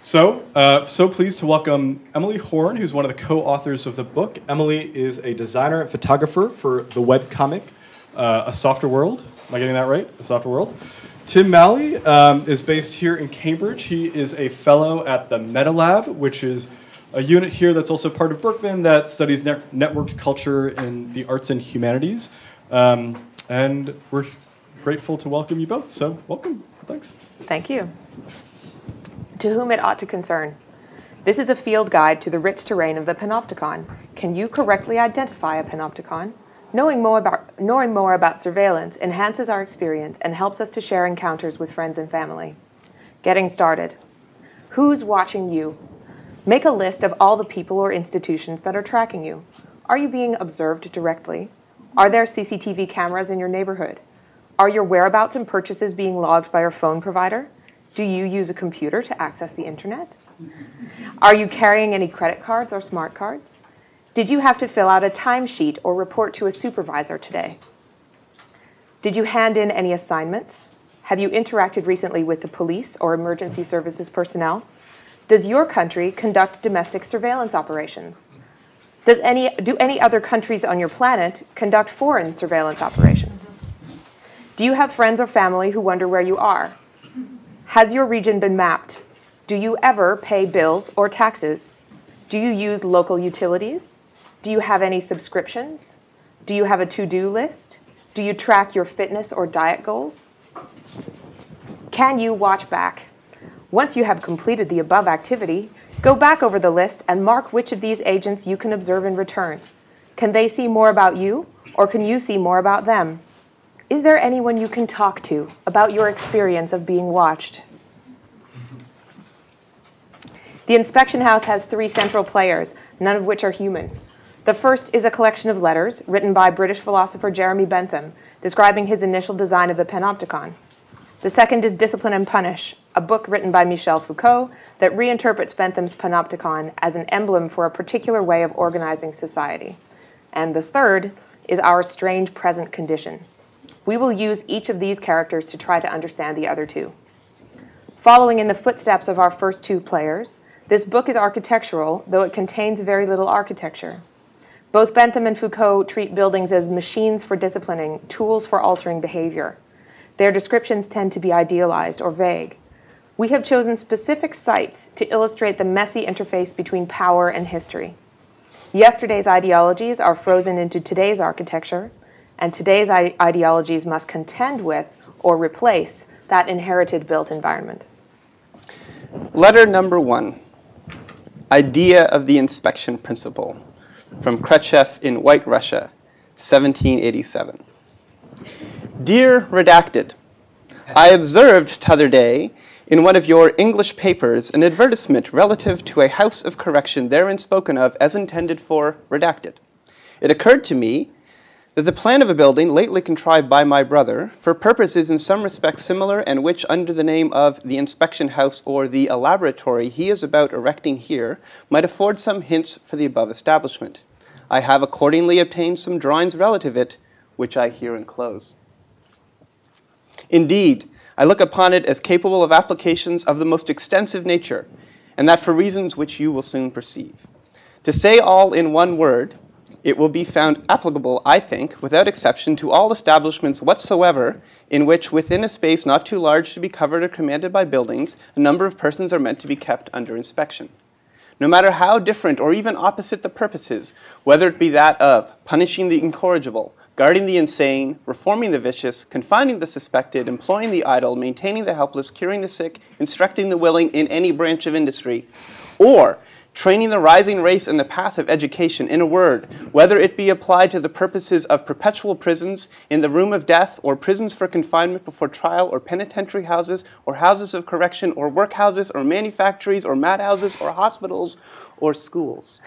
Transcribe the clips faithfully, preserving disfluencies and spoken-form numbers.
So, uh, so pleased to welcome Emily Horne, who's one of the co-authors of the book. Emily is a designer and photographer for the webcomic, uh, A Softer World. Am I getting that right? A Softer World. Tim Maly um, is based here in Cambridge. He is a fellow at the Meta Lab, which is a unit here that's also part of Berkman that studies ne networked culture in the arts and humanities. Um, and we're grateful to welcome you both. So welcome. Thanks. Thank you. To whom it ought to concern. This is a field guide to the rich terrain of the panopticon. Can you correctly identify a panopticon? Knowing more about, knowing more about surveillance enhances our experience and helps us to share encounters with friends and family. Getting started. Who's watching you? Make a list of all the people or institutions that are tracking you. Are you being observed directly? Are there C C T V cameras in your neighborhood? Are your whereabouts and purchases being logged by your phone provider? Do you use a computer to access the internet? Are you carrying any credit cards or smart cards? Did you have to fill out a timesheet or report to a supervisor today? Did you hand in any assignments? Have you interacted recently with the police or emergency services personnel? Does your country conduct domestic surveillance operations? Does any, do any other countries on your planet conduct foreign surveillance operations? Do you have friends or family who wonder where you are? Has your region been mapped? Do you ever pay bills or taxes? Do you use local utilities? Do you have any subscriptions? Do you have a to-do list? Do you track your fitness or diet goals? Can you watch back? Once you have completed the above activity, go back over the list and mark which of these agents you can observe in return. Can they see more about you, or can you see more about them? Is there anyone you can talk to about your experience of being watched? The inspection house has three central players, none of which are human. The first is a collection of letters written by British philosopher Jeremy Bentham, describing his initial design of the panopticon. The second is Discipline and Punish, a book written by Michel Foucault that reinterprets Bentham's panopticon as an emblem for a particular way of organizing society. And the third is Our Strange Present Condition. We will use each of these characters to try to understand the other two. Following in the footsteps of our first two players, this book is architectural, though it contains very little architecture. Both Bentham and Foucault treat buildings as machines for disciplining, tools for altering behavior. Their descriptions tend to be idealized or vague. We have chosen specific sites to illustrate the messy interface between power and history. Yesterday's ideologies are frozen into today's architecture, and today's ideologies must contend with or replace that inherited built environment. Letter number one, Idea of the Inspection Principle, from Khrushchev in White Russia, seventeen eighty-seven. Dear Redacted, I observed t'other day in one of your English papers an advertisement relative to a house of correction therein spoken of as intended for redacted. It occurred to me that the plan of a building lately contrived by my brother for purposes in some respects similar and which under the name of the inspection house or the elaboratory he is about erecting here might afford some hints for the above establishment. I have accordingly obtained some drawings relative to it, which I here enclose. Indeed, I look upon it as capable of applications of the most extensive nature, and that for reasons which you will soon perceive. To say all in one word, it will be found applicable, I think, without exception, to all establishments whatsoever in which, within a space not too large to be covered or commanded by buildings, a number of persons are meant to be kept under inspection. No matter how different or even opposite the purposes, whether it be that of punishing the incorrigible, guarding the insane, reforming the vicious, confining the suspected, employing the idle, maintaining the helpless, curing the sick, instructing the willing in any branch of industry, or training the rising race in the path of education, in a word, whether it be applied to the purposes of perpetual prisons, in the room of death, or prisons for confinement before trial, or penitentiary houses, or houses of correction, or workhouses, or manufactories, or madhouses, or hospitals, or schools.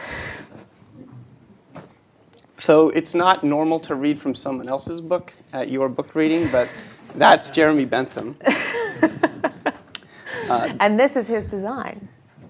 So it's not normal to read from someone else's book at your book reading, but that's Jeremy Bentham. uh, and this is his design.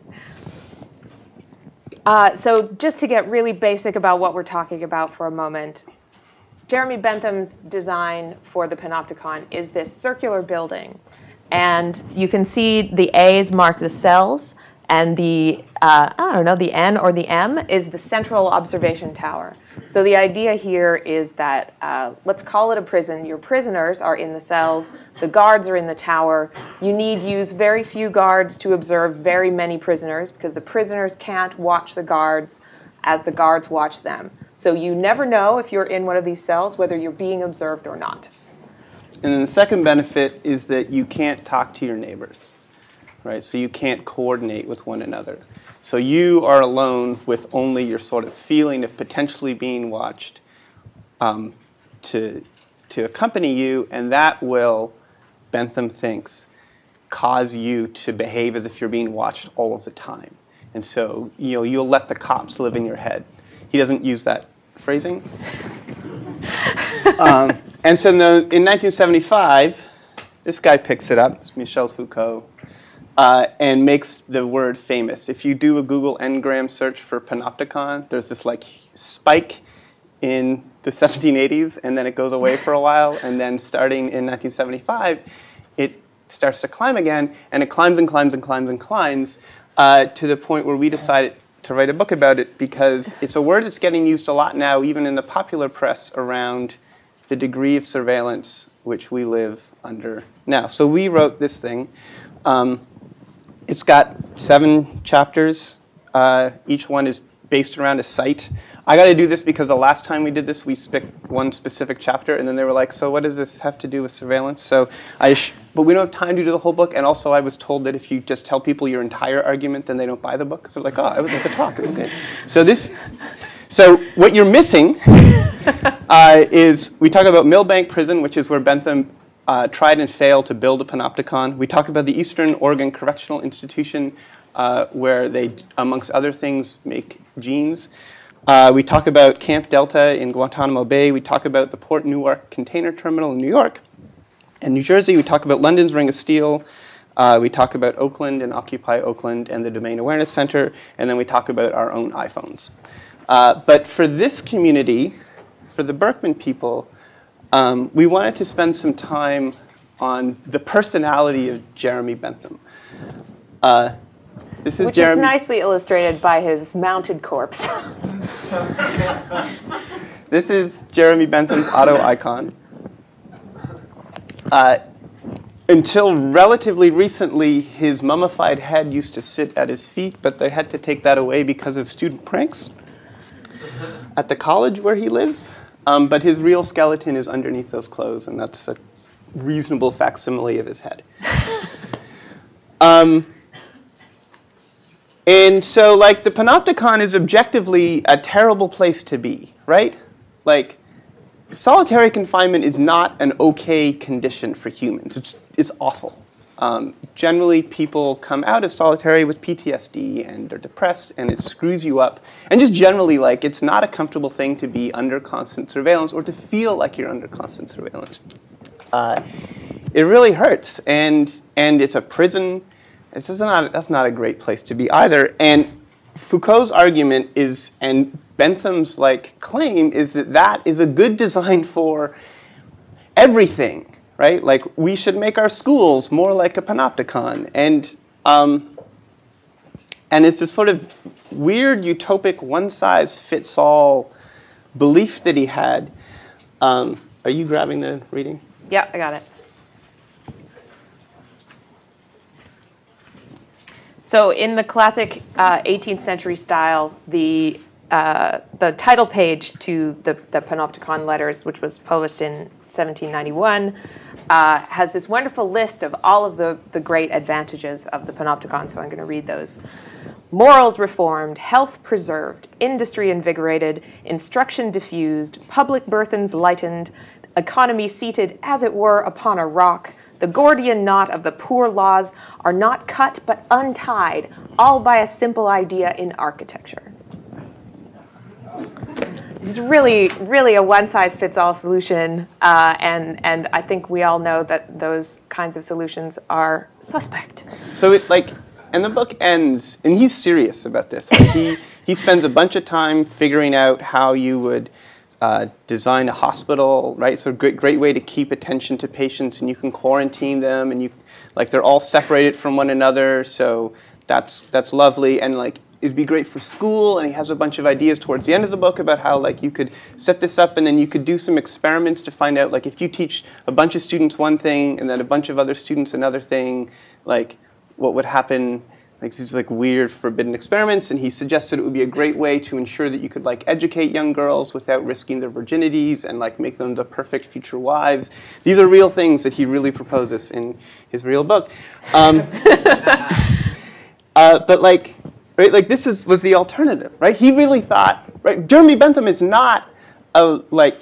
Uh, so just to get really basic about what we're talking about for a moment, Jeremy Bentham's design for the panopticon is this circular building. And you can see the A's mark the cells, And the, uh, I don't know, the N or the M is the central observation tower. So the idea here is that, uh, let's call it a prison. Your prisoners are in the cells. The guards are in the tower. You need use very few guards to observe very many prisoners because the prisoners can't watch the guards as the guards watch them. So you never know if you're in one of these cells whether you're being observed or not. And then the second benefit is that you can't talk to your neighbors, right? So you can't coordinate with one another. So you are alone with only your sort of feeling of potentially being watched um, to, to accompany you, and that will, Bentham thinks, cause you to behave as if you're being watched all of the time. And so, you know, you'll let the cops live in your head. He doesn't use that phrasing. um, and so in, the, in nineteen seventy-five, this guy picks it up, it's Michel Foucault, uh, and makes the word famous. If you do a Google Ngram search for panopticon, there's this like spike in the seventeen eighties, and then it goes away for a while, and then starting in nineteen seventy-five, it starts to climb again, and it climbs and climbs and climbs and climbs uh, to the point where we decided to write a book about it because it's a word that's getting used a lot now, even in the popular press, around the degree of surveillance which we live under now. So we wrote this thing. Um, it's got seven chapters. Uh, each one is based around a site. I got to do this because the last time we did this, we picked one specific chapter, and then they were like, so what does this have to do with surveillance? So I sh but we don't have time to do the whole book, and also I was told that if you just tell people your entire argument, then they don't buy the book. So like, oh, I was at the talk, it was good. So this, so what you're missing uh, is we talk about Millbank Prison, which is where Bentham uh, tried and failed to build a panopticon. We talk about the Eastern Oregon Correctional Institution, uh, where they, amongst other things, make jeans. Uh, we talk about Camp Delta in Guantanamo Bay. We talk about the Port Newark Container Terminal in New York. In New Jersey, we talk about London's Ring of Steel. Uh, we talk about Oakland and Occupy Oakland and the Domain Awareness Center. And then we talk about our own iPhones. Uh, but for this community, for the Berkman people, um, we wanted to spend some time on the personality of Jeremy Bentham. Uh, This is Which Jeremy. is nicely illustrated by his mounted corpse. This is Jeremy Bentham's auto icon. Uh, until relatively recently, his mummified head used to sit at his feet, but they had to take that away because of student pranks at the college where he lives. Um, but his real skeleton is underneath those clothes, and that's a reasonable facsimile of his head. um, And so, like, the panopticon is objectively a terrible place to be, right? Like, solitary confinement is not an okay condition for humans. It's, it's awful. Um, generally, people come out of solitary with P T S D and are depressed, and it screws you up. And just generally, like, it's not a comfortable thing to be under constant surveillance or to feel like you're under constant surveillance. Uh, it really hurts, and, and it's a prison. This is not, that's not a great place to be either. And Foucault's argument is, and Bentham's like claim is that that is a good design for everything, right? Like we should make our schools more like a panopticon. And, um, and it's this sort of weird utopic one-size-fits-all belief that he had. Um, are you grabbing the reading? Yeah, I got it. So in the classic uh, eighteenth century style, the, uh, the title page to the, the Panopticon Letters, which was published in seventeen ninety-one, uh, has this wonderful list of all of the, the great advantages of the Panopticon, so I'm going to read those. Morals reformed, health preserved, industry invigorated, instruction diffused, public burthens lightened, economy seated, as it were, upon a rock. The Gordian knot of the poor laws are not cut but untied, all by a simple idea in architecture. This is really, really a one-size-fits-all solution, uh, and, and I think we all know that those kinds of solutions are suspect. So it, like, and the book ends, and he's serious about this. Right? he, he spends a bunch of time figuring out how you would Uh, design a hospital, right? So great, great way to keep attention to patients, and you can quarantine them, and you, like they're all separated from one another. So that's that's lovely, and like it'd be great for school. And he has a bunch of ideas towards the end of the book about how like you could set this up, and then you could do some experiments to find out like if you teach a bunch of students one thing and then a bunch of other students another thing, like what would happen. Like these like weird forbidden experiments, and he suggested it would be a great way to ensure that you could like educate young girls without risking their virginities and like make them the perfect future wives. These are real things that he really proposes in his real book. Um, uh, but like, right, like this is was the alternative, right? He really thought, right? Jeremy Bentham is not a like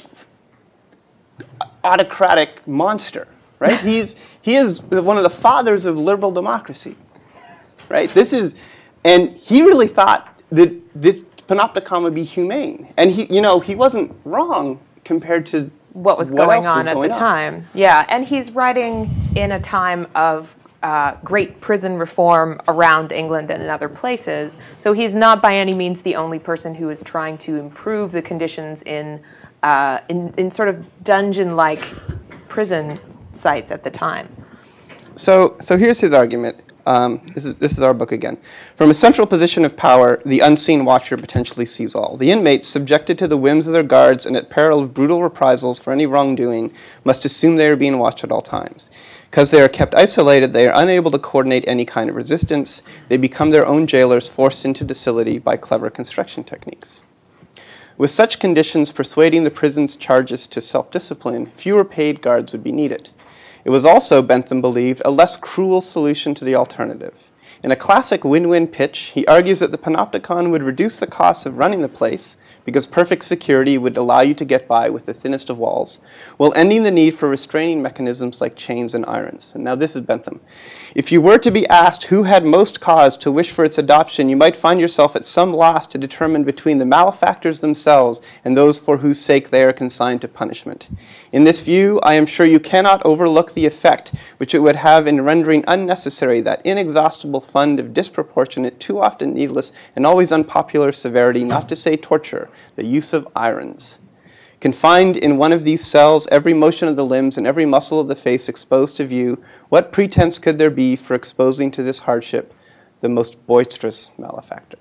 autocratic monster, right? He's he is one of the fathers of liberal democracy. Right? This is, and he really thought that this panopticon would be humane, and he, you know, he wasn't wrong compared to what was what going else on was at going the on. time. Yeah, and he's writing in a time of uh, great prison reform around England and in other places. So he's not by any means the only person who is trying to improve the conditions in uh, in, in sort of dungeon-like prison sites at the time. So, so here's his argument. Um, this is this is our book again. From a central position of power, the unseen watcher potentially sees all. The inmates, subjected to the whims of their guards and at peril of brutal reprisals for any wrongdoing, must assume they are being watched at all times. Because they are kept isolated, they are unable to coordinate any kind of resistance. They become their own jailers, forced into docility by clever construction techniques. With such conditions persuading the prison's charges to self-discipline, fewer paid guards would be needed. It was also, Bentham believed, a less cruel solution to the alternative. In a classic win-win pitch, he argues that the panopticon would reduce the cost of running the place because perfect security would allow you to get by with the thinnest of walls, while ending the need for restraining mechanisms like chains and irons. And now this is Bentham. If you were to be asked who had most cause to wish for its adoption, you might find yourself at some loss to determine between the malefactors themselves and those for whose sake they are consigned to punishment. In this view, I am sure you cannot overlook the effect which it would have in rendering unnecessary that inexhaustible fund of disproportionate, too often needless, and always unpopular severity, not to say torture, the use of irons. Confined in one of these cells, every motion of the limbs and every muscle of the face exposed to view, what pretense could there be for exposing to this hardship the most boisterous malefactor?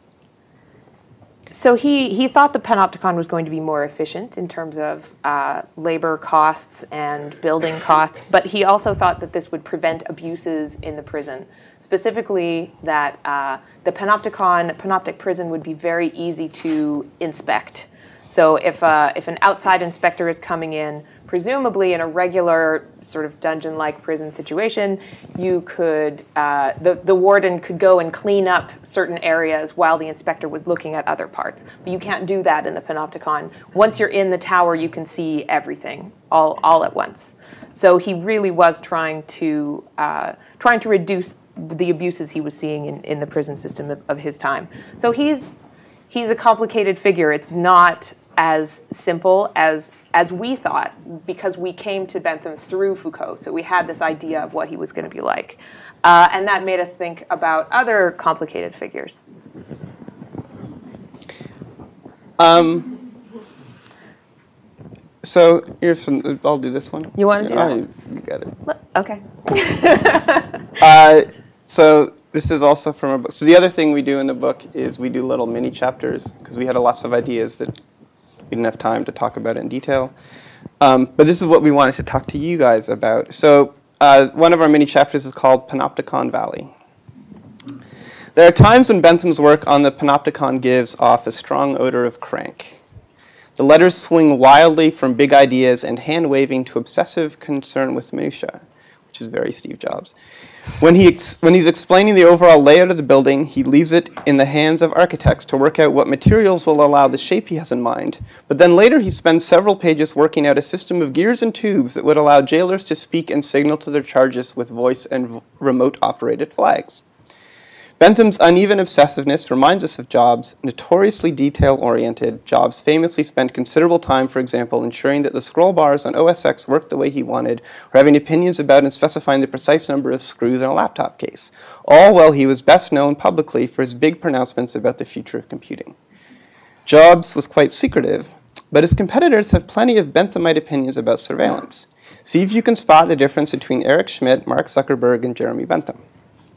So he, he thought the panopticon was going to be more efficient in terms of uh, labor costs and building costs, but he also thought that this would prevent abuses in the prison. Specifically, that uh, the panopticon, panoptic prison would be very easy to inspect. So if, uh, if an outside inspector is coming in, presumably in a regular sort of dungeon-like prison situation, you could, uh, the, the warden could go and clean up certain areas while the inspector was looking at other parts. But you can't do that in the panopticon. Once you're in the tower, you can see everything all, all at once. So he really was trying to, uh, trying to reduce the abuses he was seeing in, in the prison system of, of his time. So he's, he's a complicated figure. It's not as simple as as we thought, because we came to Bentham through Foucault. So we had this idea of what he was going to be like. Uh, and that made us think about other complicated figures. Um, so here's some, I'll do this one. You want to do that? Oh, you got it. Okay. uh, so this is also from our book. So the other thing we do in the book is we do little mini chapters, because we had a lots of ideas that we didn't have time to talk about it in detail. Um, but this is what we wanted to talk to you guys about. So uh, one of our mini chapters is called Panopticon Valley. There are times when Bentham's work on the panopticon gives off a strong odor of crank. The letters swing wildly from big ideas and hand-waving to obsessive concern with minutiae, which is very Steve Jobs. When, he ex when he's explaining the overall layout of the building, he leaves it in the hands of architects to work out what materials will allow the shape he has in mind. But then later he spends several pages working out a system of gears and tubes that would allow jailers to speak and signal to their charges with voice and remote-operated flags. Bentham's uneven obsessiveness reminds us of Jobs, notoriously detail-oriented. Jobs famously spent considerable time, for example, ensuring that the scroll bars on O S X worked the way he wanted, or having opinions about and specifying the precise number of screws in a laptop case, all while he was best known publicly for his big pronouncements about the future of computing. Jobs was quite secretive, but his competitors have plenty of Benthamite opinions about surveillance. See if you can spot the difference between Eric Schmidt, Mark Zuckerberg, and Jeremy Bentham.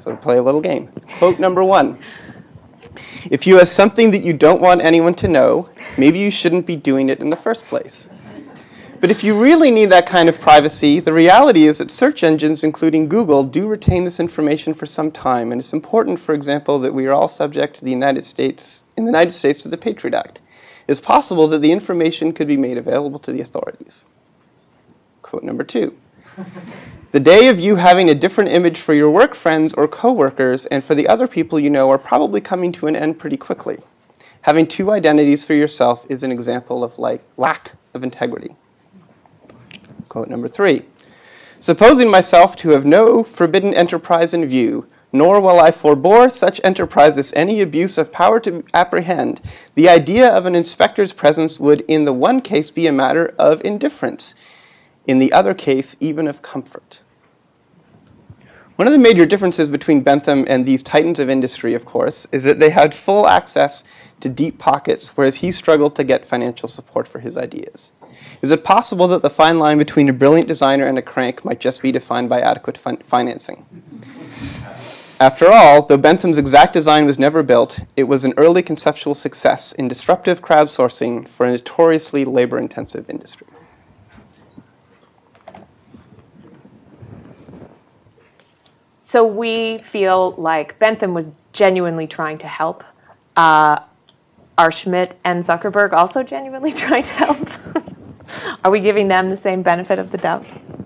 So play a little game. Quote number one. If you have something that you don't want anyone to know, maybe you shouldn't be doing it in the first place. But if you really need that kind of privacy, the reality is that search engines, including Google, do retain this information for some time. And it's important, for example, that we are all subject to the United States, in the United States to the Patriot Act. It's possible that the information could be made available to the authorities. Quote number two. The day of you having a different image for your work friends or coworkers and for the other people you know are probably coming to an end pretty quickly. Having two identities for yourself is an example of like lack of integrity. Quote number three. Supposing myself to have no forbidden enterprise in view, nor will I forbore such enterprises any abuse of power to apprehend, the idea of an inspector's presence would in the one case be a matter of indifference, in the other case even of comfort. One of the major differences between Bentham and these titans of industry, of course, is that they had full access to deep pockets, whereas he struggled to get financial support for his ideas. Is it possible that the fine line between a brilliant designer and a crank might just be defined by adequate fin financing? After all, though Bentham's exact design was never built, it was an early conceptual success in disruptive crowdsourcing for a notoriously labor-intensive industry. So we feel like Bentham was genuinely trying to help. Uh, are Schmidt and Zuckerberg also genuinely trying to help? Are we giving them the same benefit of the doubt?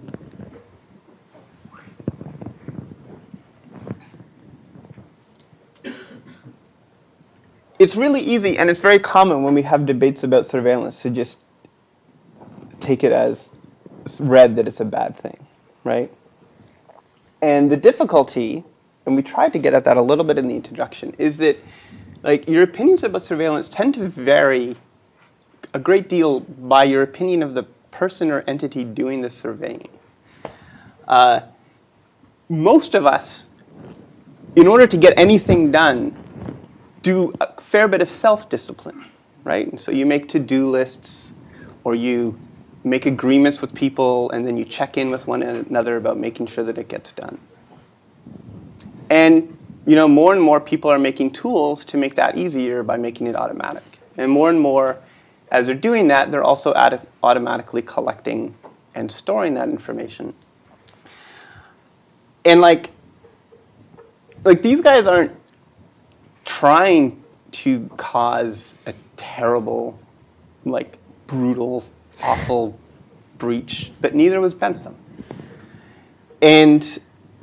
It's really easy, and it's very common when we have debates about surveillance to just take it as read that it's a bad thing, right? And the difficulty, and we tried to get at that a little bit in the introduction, is that like your opinions about surveillance tend to vary a great deal by your opinion of the person or entity doing the surveying. Uh, most of us, in order to get anything done, do a fair bit of self-discipline, right? And so you make to-do lists, or you make agreements with people, and then you check in with one another about making sure that it gets done. And you know, more and more people are making tools to make that easier by making it automatic. And more and more, as they're doing that, they're also automatically collecting and storing that information. And like, like these guys aren't trying to cause a terrible, like brutal, awful breach, but neither was Bentham. And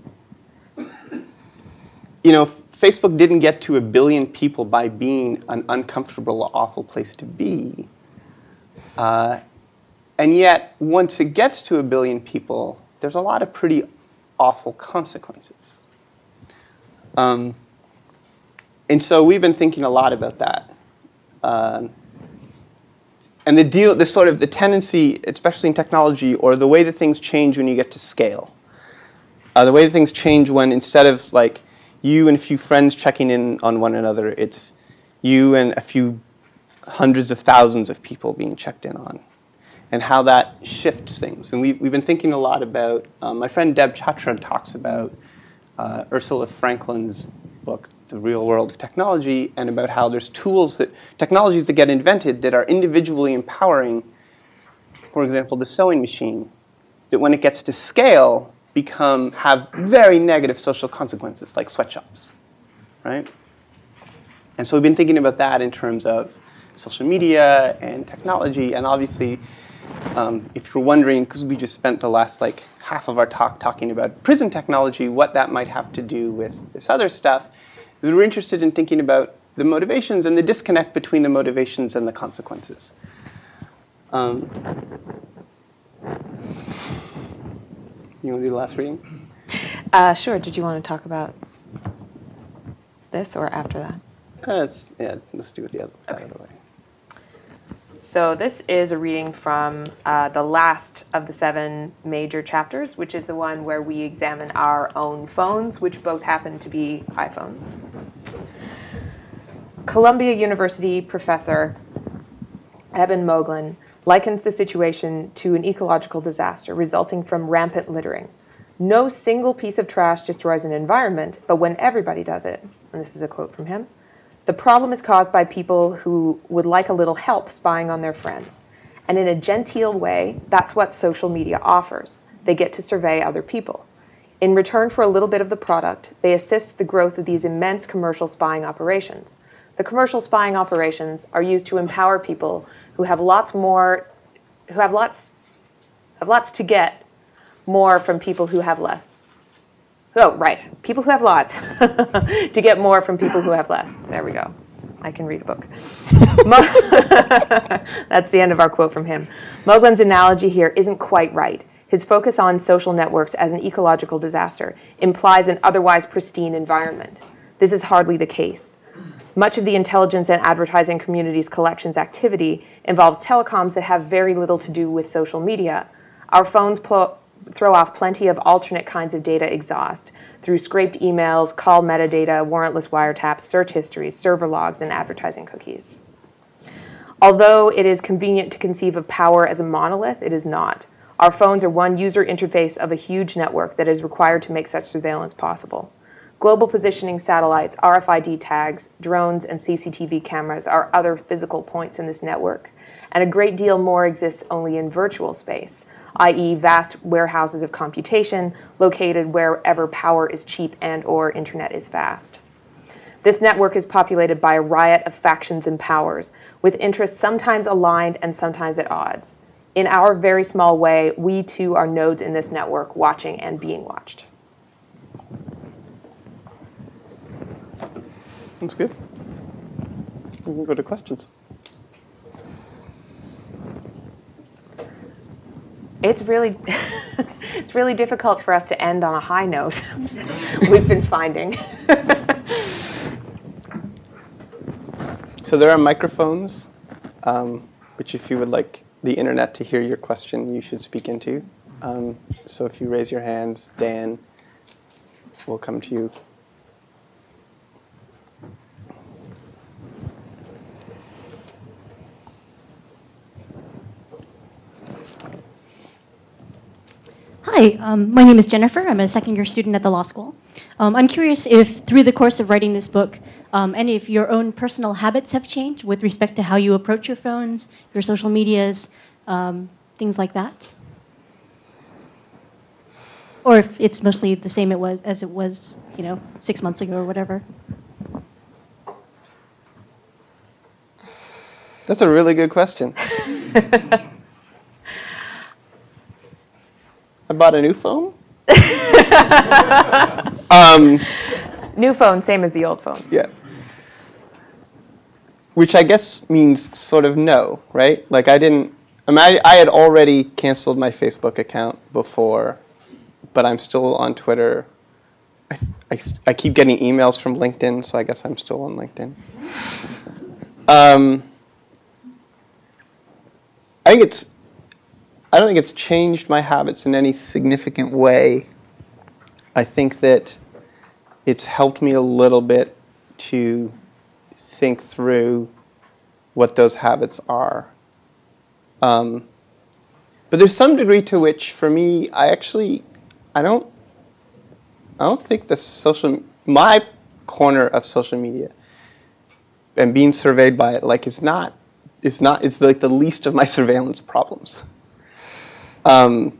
you know, Facebook didn't get to a billion people by being an uncomfortable, awful place to be. Uh, and yet, once it gets to a billion people, there's a lot of pretty awful consequences. Um, and so we've been thinking a lot about that. Uh, and the deal, the sort of the tendency, especially in technology, or the way that things change when you get to scale. Uh, the way that things change when instead of like, you and a few friends checking in on one another, it's you and a few hundreds of thousands of people being checked in on, and how that shifts things. And we, we've been thinking a lot about, um, my friend Deb Chatra talks about uh, Ursula Franklin's book, The Real World of Technology, and about how there's tools that, technologies that get invented that are individually empowering, for example, the sewing machine, that when it gets to scale, become, have very negative social consequences, like sweatshops, right? And so we've been thinking about that in terms of social media and technology, and obviously, um, if you're wondering, because we just spent the last like half of our talk talking about prison technology, what that might have to do with this other stuff, is we're interested in thinking about the motivations and the disconnect between the motivations and the consequences. Um, You want to do the last reading? Uh, sure. Did you want to talk about this or after that? Uh, let's, yeah, let's do it the other, okay. the other way. So this is a reading from uh, the last of the seven major chapters, which is the one where we examine our own phones, which both happen to be iPhones. Columbia University professor Eben Moglen likens the situation to an ecological disaster resulting from rampant littering. No single piece of trash destroys an environment, but when everybody does it, and this is a quote from him, the problem is caused by people who would like a little help spying on their friends. And in a genteel way, that's what social media offers. They get to survey other people. In return for a little bit of the product, they assist the growth of these immense commercial spying operations. The commercial spying operations are used to empower people who have lots more, who have lots, have lots to get more from people who have less. Oh, right, people who have lots to get more from people who have less. There we go. I can read a book. That's the end of our quote from him. Moglen's analogy here isn't quite right. His focus on social networks as an ecological disaster implies an otherwise pristine environment. This is hardly the case. Much of the intelligence and advertising community's collections activity involves telecoms that have very little to do with social media. Our phones pl- throw off plenty of alternate kinds of data exhaust through scraped emails, call metadata, warrantless wiretaps, search histories, server logs, and advertising cookies. Although it is convenient to conceive of power as a monolith, it is not. Our phones are one user interface of a huge network that is required to make such surveillance possible. Global positioning satellites, R F I D tags, drones, and C C T V cameras are other physical points in this network, and a great deal more exists only in virtual space, that is vast warehouses of computation located wherever power is cheap and or internet is fast. This network is populated by a riot of factions and powers, with interests sometimes aligned and sometimes at odds. In our very small way, we too are nodes in this network, watching and being watched. That's good. We can go to questions. It's really, it's really difficult for us to end on a high note. We've been finding. So there are microphones, um, which if you would like the internet to hear your question, you should speak into. Um, so if you raise your hands, Dan will come to you. Hi, um, my name is Jennifer. I'm a second year student at the law school. Um, I'm curious if through the course of writing this book, um, any of your own personal habits have changed with respect to how you approach your phones, your social medias, um, things like that? Or if it's mostly the same it was as it was, you know, six months ago or whatever. That's a really good question. I bought a new phone. um, New phone, same as the old phone. Yeah. Which I guess means sort of no, right? Like I didn't, I mean, I, I had already canceled my Facebook account before, but I'm still on Twitter. I, I, I keep getting emails from LinkedIn, so I guess I'm still on LinkedIn. Um, I think it's, I don't think it's changed my habits in any significant way. I think that it's helped me a little bit to think through what those habits are. Um, but there's some degree to which, for me, I actually, I don't, I don't think the social, my corner of social media and being surveyed by it, like, it's not, it's not, it's like the least of my surveillance problems. Um,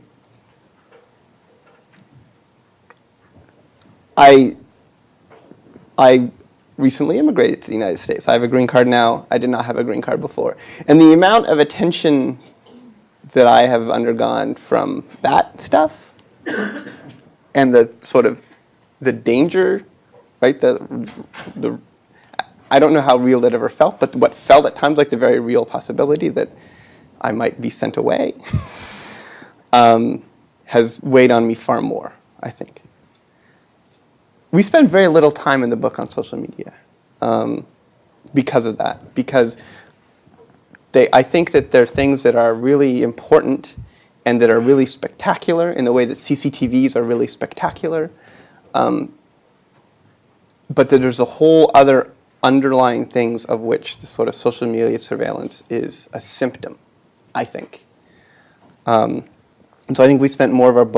I, I recently immigrated to the United States. I have a green card now. I did not have a green card before. And the amount of attention that I have undergone from that stuff and the sort of the danger, right? The, the, I don't know how real it ever felt, but what felt at times like the very real possibility that I might be sent away Um, has weighed on me far more, I think. We spend very little time in the book on social media um, because of that. Because they, I think that there are things that are really important and that are really spectacular in the way that C C T Vs are really spectacular. Um, but that there's a whole other underlying things of which the sort of social media surveillance is a symptom, I think. Um, And so I think we spent more of our book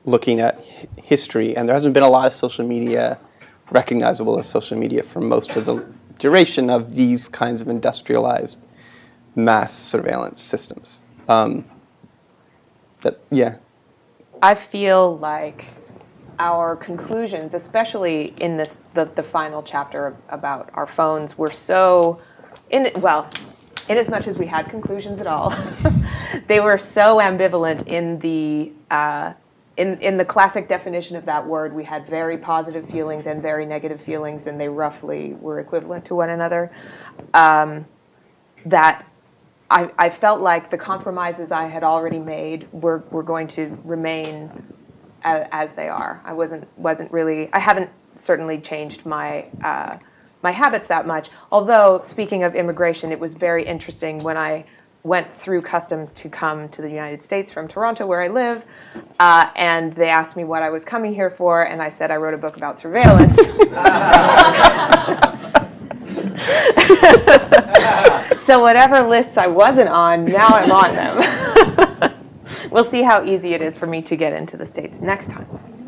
looking at hi history, and there hasn't been a lot of social media recognizable as social media for most of the duration of these kinds of industrialized mass surveillance systems. Um, that, yeah. I feel like our conclusions, especially in this the, the final chapter about our phones, were so, in well, in as much as we had conclusions at all, they were so ambivalent in the uh, in in the classic definition of that word. We had very positive feelings and very negative feelings, and they roughly were equivalent to one another. Um, that I, I felt like the compromises I had already made were were going to remain as, as they are. I wasn't wasn't really. I haven't certainly changed my. Uh, my habits that much. Although, speaking of immigration, it was very interesting when I went through customs to come to the United States from Toronto, where I live, uh, and they asked me what I was coming here for, and I said I wrote a book about surveillance. So whatever lists I wasn't on, now I'm on them. We'll see how easy it is for me to get into the States next time.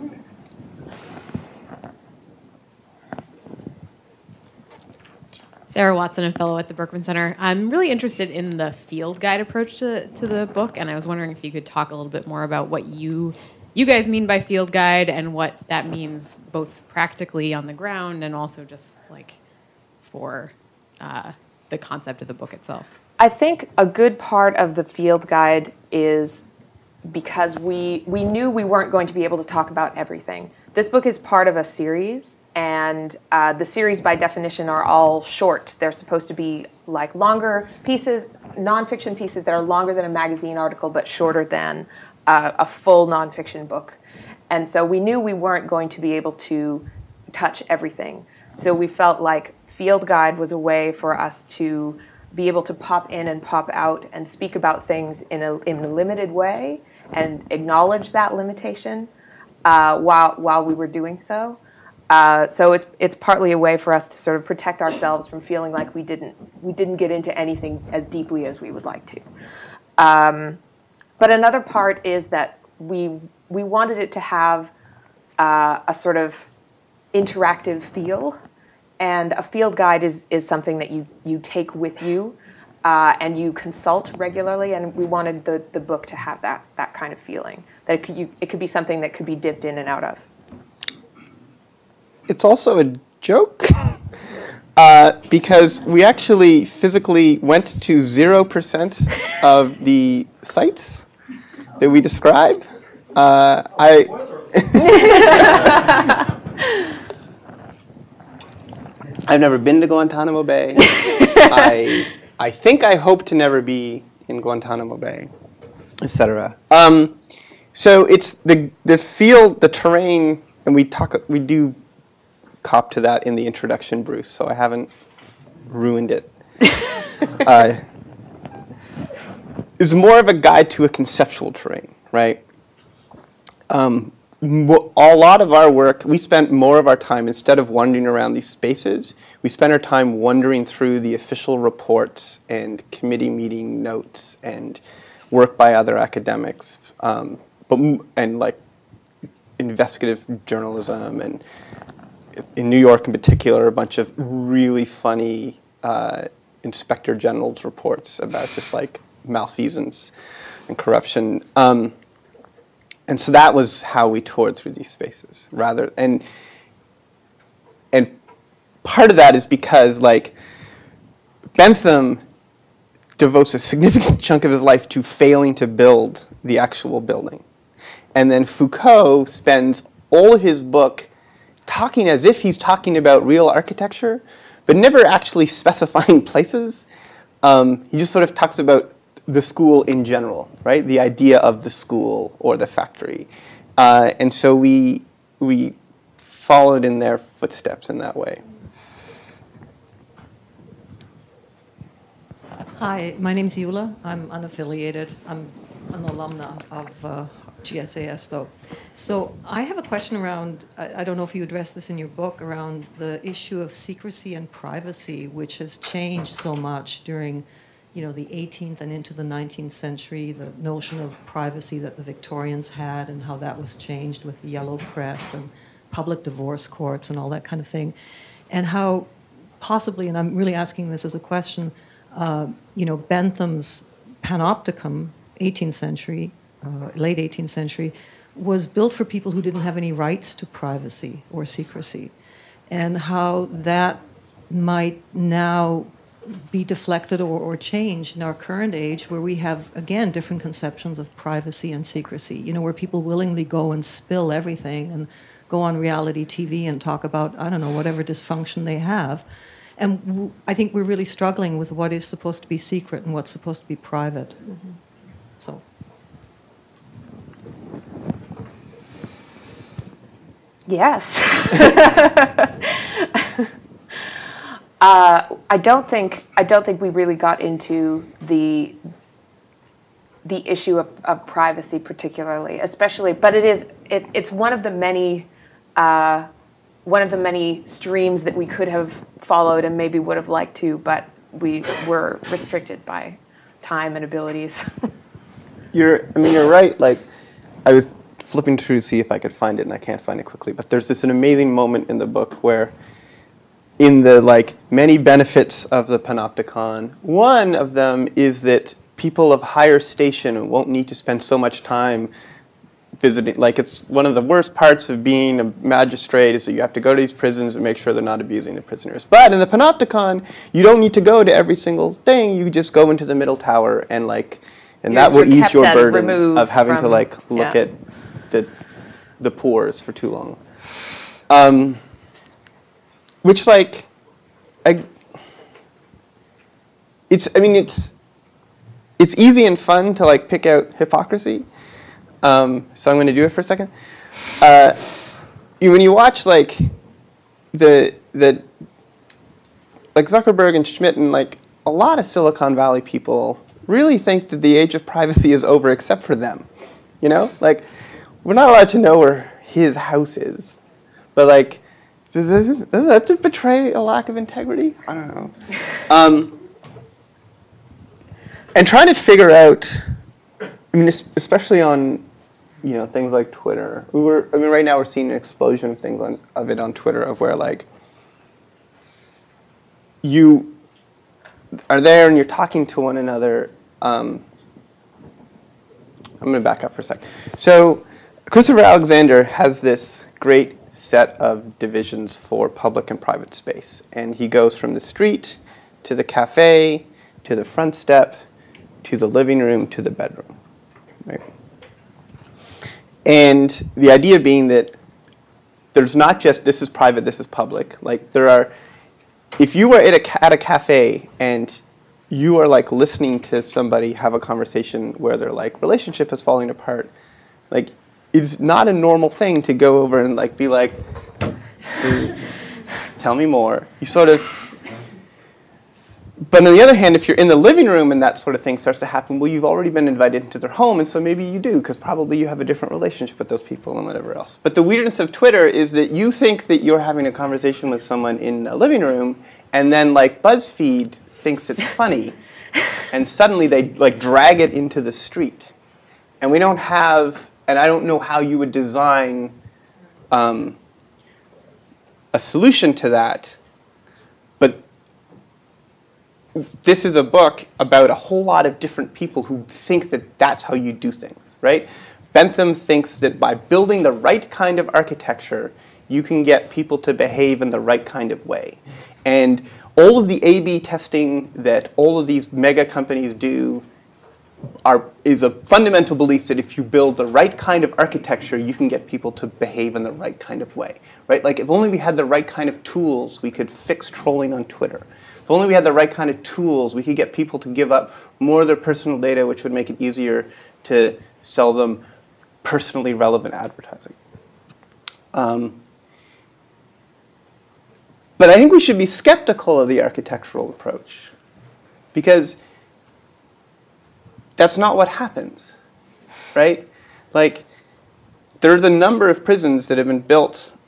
Sarah Watson, a fellow at the Berkman Center. I'm really interested in the field guide approach to, to the book, and I was wondering if you could talk a little bit more about what you you guys mean by field guide and what that means both practically on the ground and also just like for uh, the concept of the book itself. I think a good part of the field guide is because we we knew we weren't going to be able to talk about everything. This book is part of a series, and uh, the series by definition are all short. They're supposed to be like longer pieces, nonfiction pieces that are longer than a magazine article but shorter than uh, a full nonfiction book. And so we knew we weren't going to be able to touch everything. So we felt like field guide was a way for us to be able to pop in and pop out and speak about things in a, in a limited way and acknowledge that limitation uh, while, while we were doing so. Uh, so it's it's partly a way for us to sort of protect ourselves from feeling like we didn't we didn't get into anything as deeply as we would like to. Um, but another part is that we we wanted it to have uh, a sort of interactive feel, and a field guide is is something that you you take with you uh, and you consult regularly. And we wanted the the book to have that that kind of feeling, that it could you, it could be something that could be dipped in and out of. It's also a joke uh, because we actually physically went to zero percent of the sites that we describe. Uh, I I've never been to Guantanamo Bay. I I think I hope to never be in Guantanamo Bay, et cetera. Um, so it's the the field, the terrain, and we talk we do. Cop to that in the introduction, Bruce, so I haven't ruined it. uh, is more of a guide to a conceptual terrain, right? Um, a lot of our work, we spent more of our time, instead of wandering around these spaces, we spent our time wandering through the official reports and committee meeting notes and work by other academics, um, but and like investigative journalism, and in New York in particular, a bunch of really funny uh, Inspector General's reports about just like malfeasance and corruption. Um, and so that was how we toured through these spaces, rather. And and part of that is because like Bentham devotes a significant chunk of his life to failing to build the actual building. And then Foucault spends all of his book talking as if he's talking about real architecture, but never actually specifying places. Um, he just sort of talks about the school in general, right? The idea of the school or the factory. Uh, and so we, we followed in their footsteps in that way. Hi, my name's Eula. I'm unaffiliated. I'm an alumna of uh, G S A S, though. So I have a question around, I, I don't know if you address this in your book, around the issue of secrecy and privacy, which has changed so much during you know, the eighteenth and into the nineteenth century, the notion of privacy that the Victorians had and how that was changed with the yellow press and public divorce courts and all that kind of thing. And how possibly, and I'm really asking this as a question, uh, you know, Bentham's panopticon, eighteenth century, uh, late eighteenth century, was built for people who didn't have any rights to privacy or secrecy. And how that might now be deflected or, or changed in our current age, where we have, again, different conceptions of privacy and secrecy, you know, where people willingly go and spill everything and go on reality T V and talk about, I don't know, whatever dysfunction they have. And w- I think we're really struggling with what is supposed to be secret and what's supposed to be private. Mm-hmm. So. Yes. uh, I don't think I don't think we really got into the the issue of, of privacy particularly, especially. But it is it, it's one of the many uh, one of the many streams that we could have followed and maybe would have liked to, but we were restricted by time and abilities. You're, I mean, you're right. Like, I was flipping through to see if I could find it, and I can't find it quickly. But there's this an amazing moment in the book where, in the like many benefits of the panopticon, one of them is that people of higher station won't need to spend so much time visiting. Like, it's one of the worst parts of being a magistrate is that you have to go to these prisons and make sure they're not abusing the prisoners. But in the panopticon, you don't need to go to every single thing. You just go into the middle tower and like, and You're, that will ease your burden removed of having from, to like look yeah. at the the pores for too long. Um, which like, I, it's I mean it's it's easy and fun to like pick out hypocrisy. Um, so I'm going to do it for a second. Uh, you, when you watch like the the like Zuckerberg and Schmidt and like a lot of Silicon Valley people really think that the age of privacy is over, except for them. You know, like we're not allowed to know where his house is, but like does, this, does that betray a lack of integrity? I don't know. Um, and trying to figure out, I mean, especially on, you know, things like Twitter. We were, I mean, right now we're seeing an explosion of things on, of it on Twitter, of where like you are there and you're talking to one another. Um, I'm going to back up for a sec. So Christopher Alexander has this great set of divisions for public and private space, and he goes from the street to the cafe to the front step to the living room to the bedroom. Right? And the idea being that there's not just this is private, this is public. Like there are, if you were at a, at a cafe and you are like listening to somebody have a conversation where their like relationship is falling apart, like it's not a normal thing to go over and like be like, so, tell me more. You sort of, but on the other hand, if you're in the living room and that sort of thing starts to happen, well, you've already been invited into their home, and so maybe you do, because probably you have a different relationship with those people and whatever else. But the weirdness of Twitter is that you think that you're having a conversation with someone in a living room, and then like BuzzFeed thinks it's funny, and suddenly they like drag it into the street. And we don't have, and I don't know how you would design um, a solution to that, but this is a book about a whole lot of different people who think that that's how you do things, right? Bentham thinks that by building the right kind of architecture, you can get people to behave in the right kind of way. And all of the A B testing that all of these mega companies do are, is a fundamental belief that if you build the right kind of architecture, you can get people to behave in the right kind of way, right? Like if only we had the right kind of tools, we could fix trolling on Twitter. If only we had the right kind of tools, we could get people to give up more of their personal data, which would make it easier to sell them personally relevant advertising. Um, but I think we should be skeptical of the architectural approach, because that's not what happens, right? Like, there's a number of prisons that have been built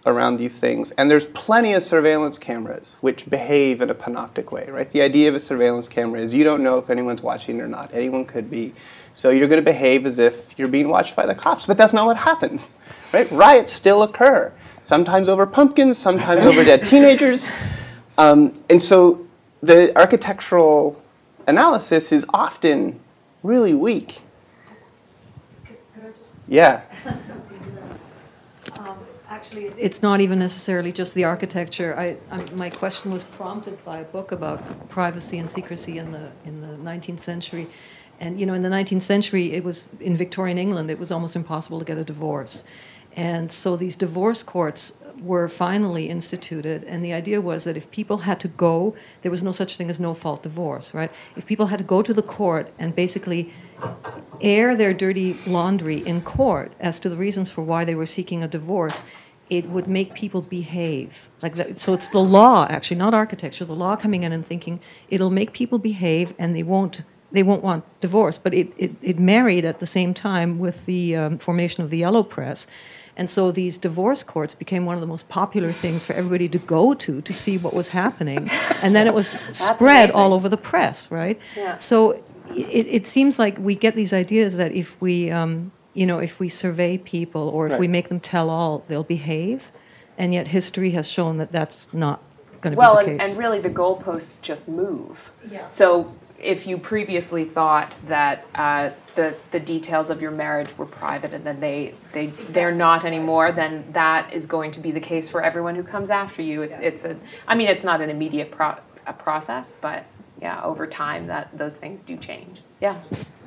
around these things. And there's plenty of surveillance cameras which behave in a panoptic way, right? The idea of a surveillance camera is you don't know if anyone's watching or not. Anyone could be. So you're going to behave as if you're being watched by the cops. But that's not what happens, right? Riots still occur, sometimes over pumpkins, sometimes over dead teenagers. Um, and so the architectural analysis is often really weak. Could, could I just Yeah. add something to that? Um, actually, it's not even necessarily just the architecture. I, I, my question was prompted by a book about privacy and secrecy in the in the nineteenth century. And you know, in the nineteenth century, it was in Victorian England, it was almost impossible to get a divorce. And so these divorce courts were finally instituted, and the idea was that if people had to go, there was no such thing as no-fault divorce, right? If people had to go to the court and basically air their dirty laundry in court as to the reasons for why they were seeking a divorce, it would make people behave. Like that. So it's the law, actually, not architecture, the law coming in and thinking it'll make people behave and they won't they won't want divorce. But it, it, it married at the same time with the um, formation of the yellow press. And so these divorce courts became one of the most popular things for everybody to go to to see what was happening. And then it was spread amazing. all over the press, right? Yeah. So it, it seems like we get these ideas that if we, um, you know, if we survey people or if Right. we make them tell all, they'll behave. And yet history has shown that that's not going to Well, be the and, case. and really the goalposts just move. Yeah. So if you previously thought that uh, the the details of your marriage were private and then they, they they're not anymore, then that is going to be the case for everyone who comes after you. It's Yeah. it's a I mean it's not an immediate pro- a process, but yeah, over time that those things do change. Yeah.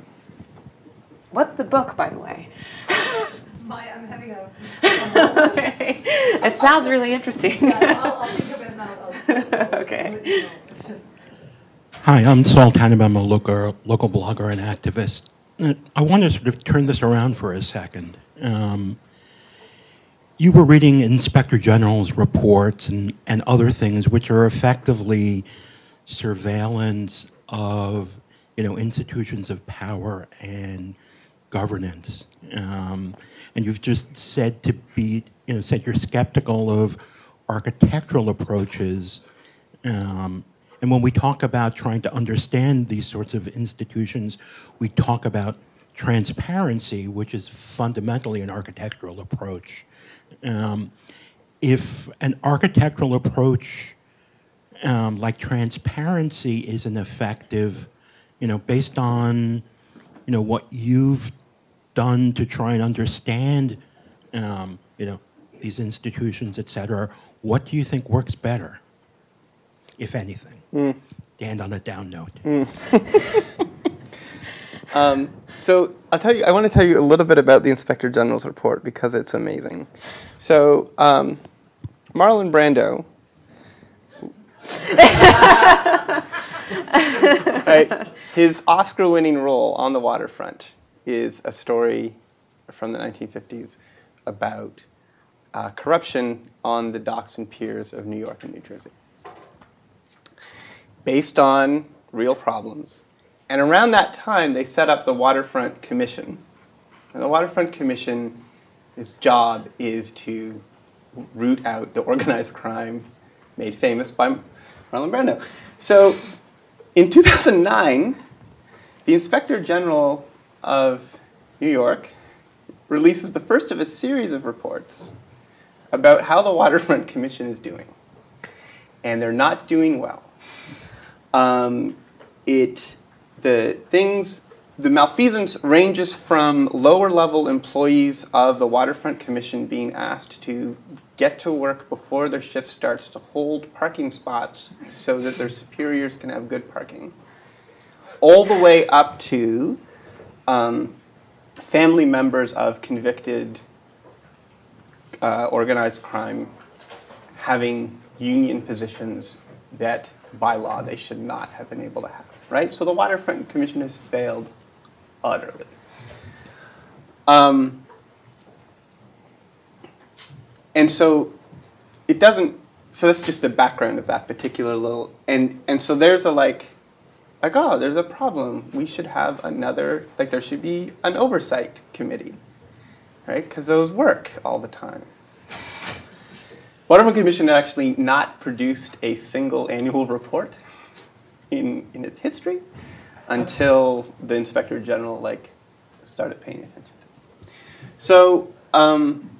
What's the book, by the way? My, I'm having a... Okay. It sounds really interesting. I'll, I'll think of it now. I'll, Okay. you know, it's just... Hi, I'm Saul Tanem. I'm a local, local blogger and activist. Uh, I want to sort of turn this around for a second. Um, you were reading Inspector General's reports and, and other things which are effectively surveillance of, you know, institutions of power and governance. Um, and you've just said to be, you know, said you're skeptical of architectural approaches. Um, and when we talk about trying to understand these sorts of institutions, we talk about transparency, which is fundamentally an architectural approach. Um, if an architectural approach um, like transparency isn't effective, you know, based on, you know, what you've done to try and understand, um, you know, these institutions, et cetera, what do you think works better, if anything? Mm. To end on a down note. Mm. um, so I'll tell you, I want to tell you a little bit about the Inspector General's report because it's amazing. So um, Marlon Brando, right, his Oscar-winning role on the waterfront is a story from the nineteen fifties about uh, corruption on the docks and piers of New York and New Jersey, based on real problems. And around that time, they set up the Waterfront Commission. And the Waterfront Commission's job is to root out the organized crime made famous by Marlon Brando. So in two thousand nine, the Inspector General of New York releases the first of a series of reports about how the Waterfront Commission is doing. And they're not doing well. Um, it, the things, the malfeasance ranges from lower level employees of the Waterfront Commission being asked to get to work before their shift starts to hold parking spots so that their superiors can have good parking, all the way up to um, family members of convicted uh, organized crime having union positions that by law they should not have been able to have, right? So the Waterfront Commission has failed utterly. Um, and so it doesn't, so that's just the background of that particular little, and, and so there's a like, like, oh, there's a problem. We should have another, like there should be an oversight committee, right? Because those work all the time. Waterman Commission actually not produced a single annual report in, in its history until the Inspector General like started paying attention to it. So um,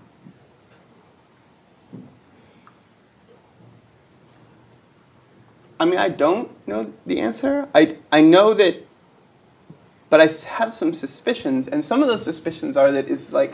I mean, I don't know the answer. I, I know that, but I have some suspicions, and some of those suspicions are that it's like,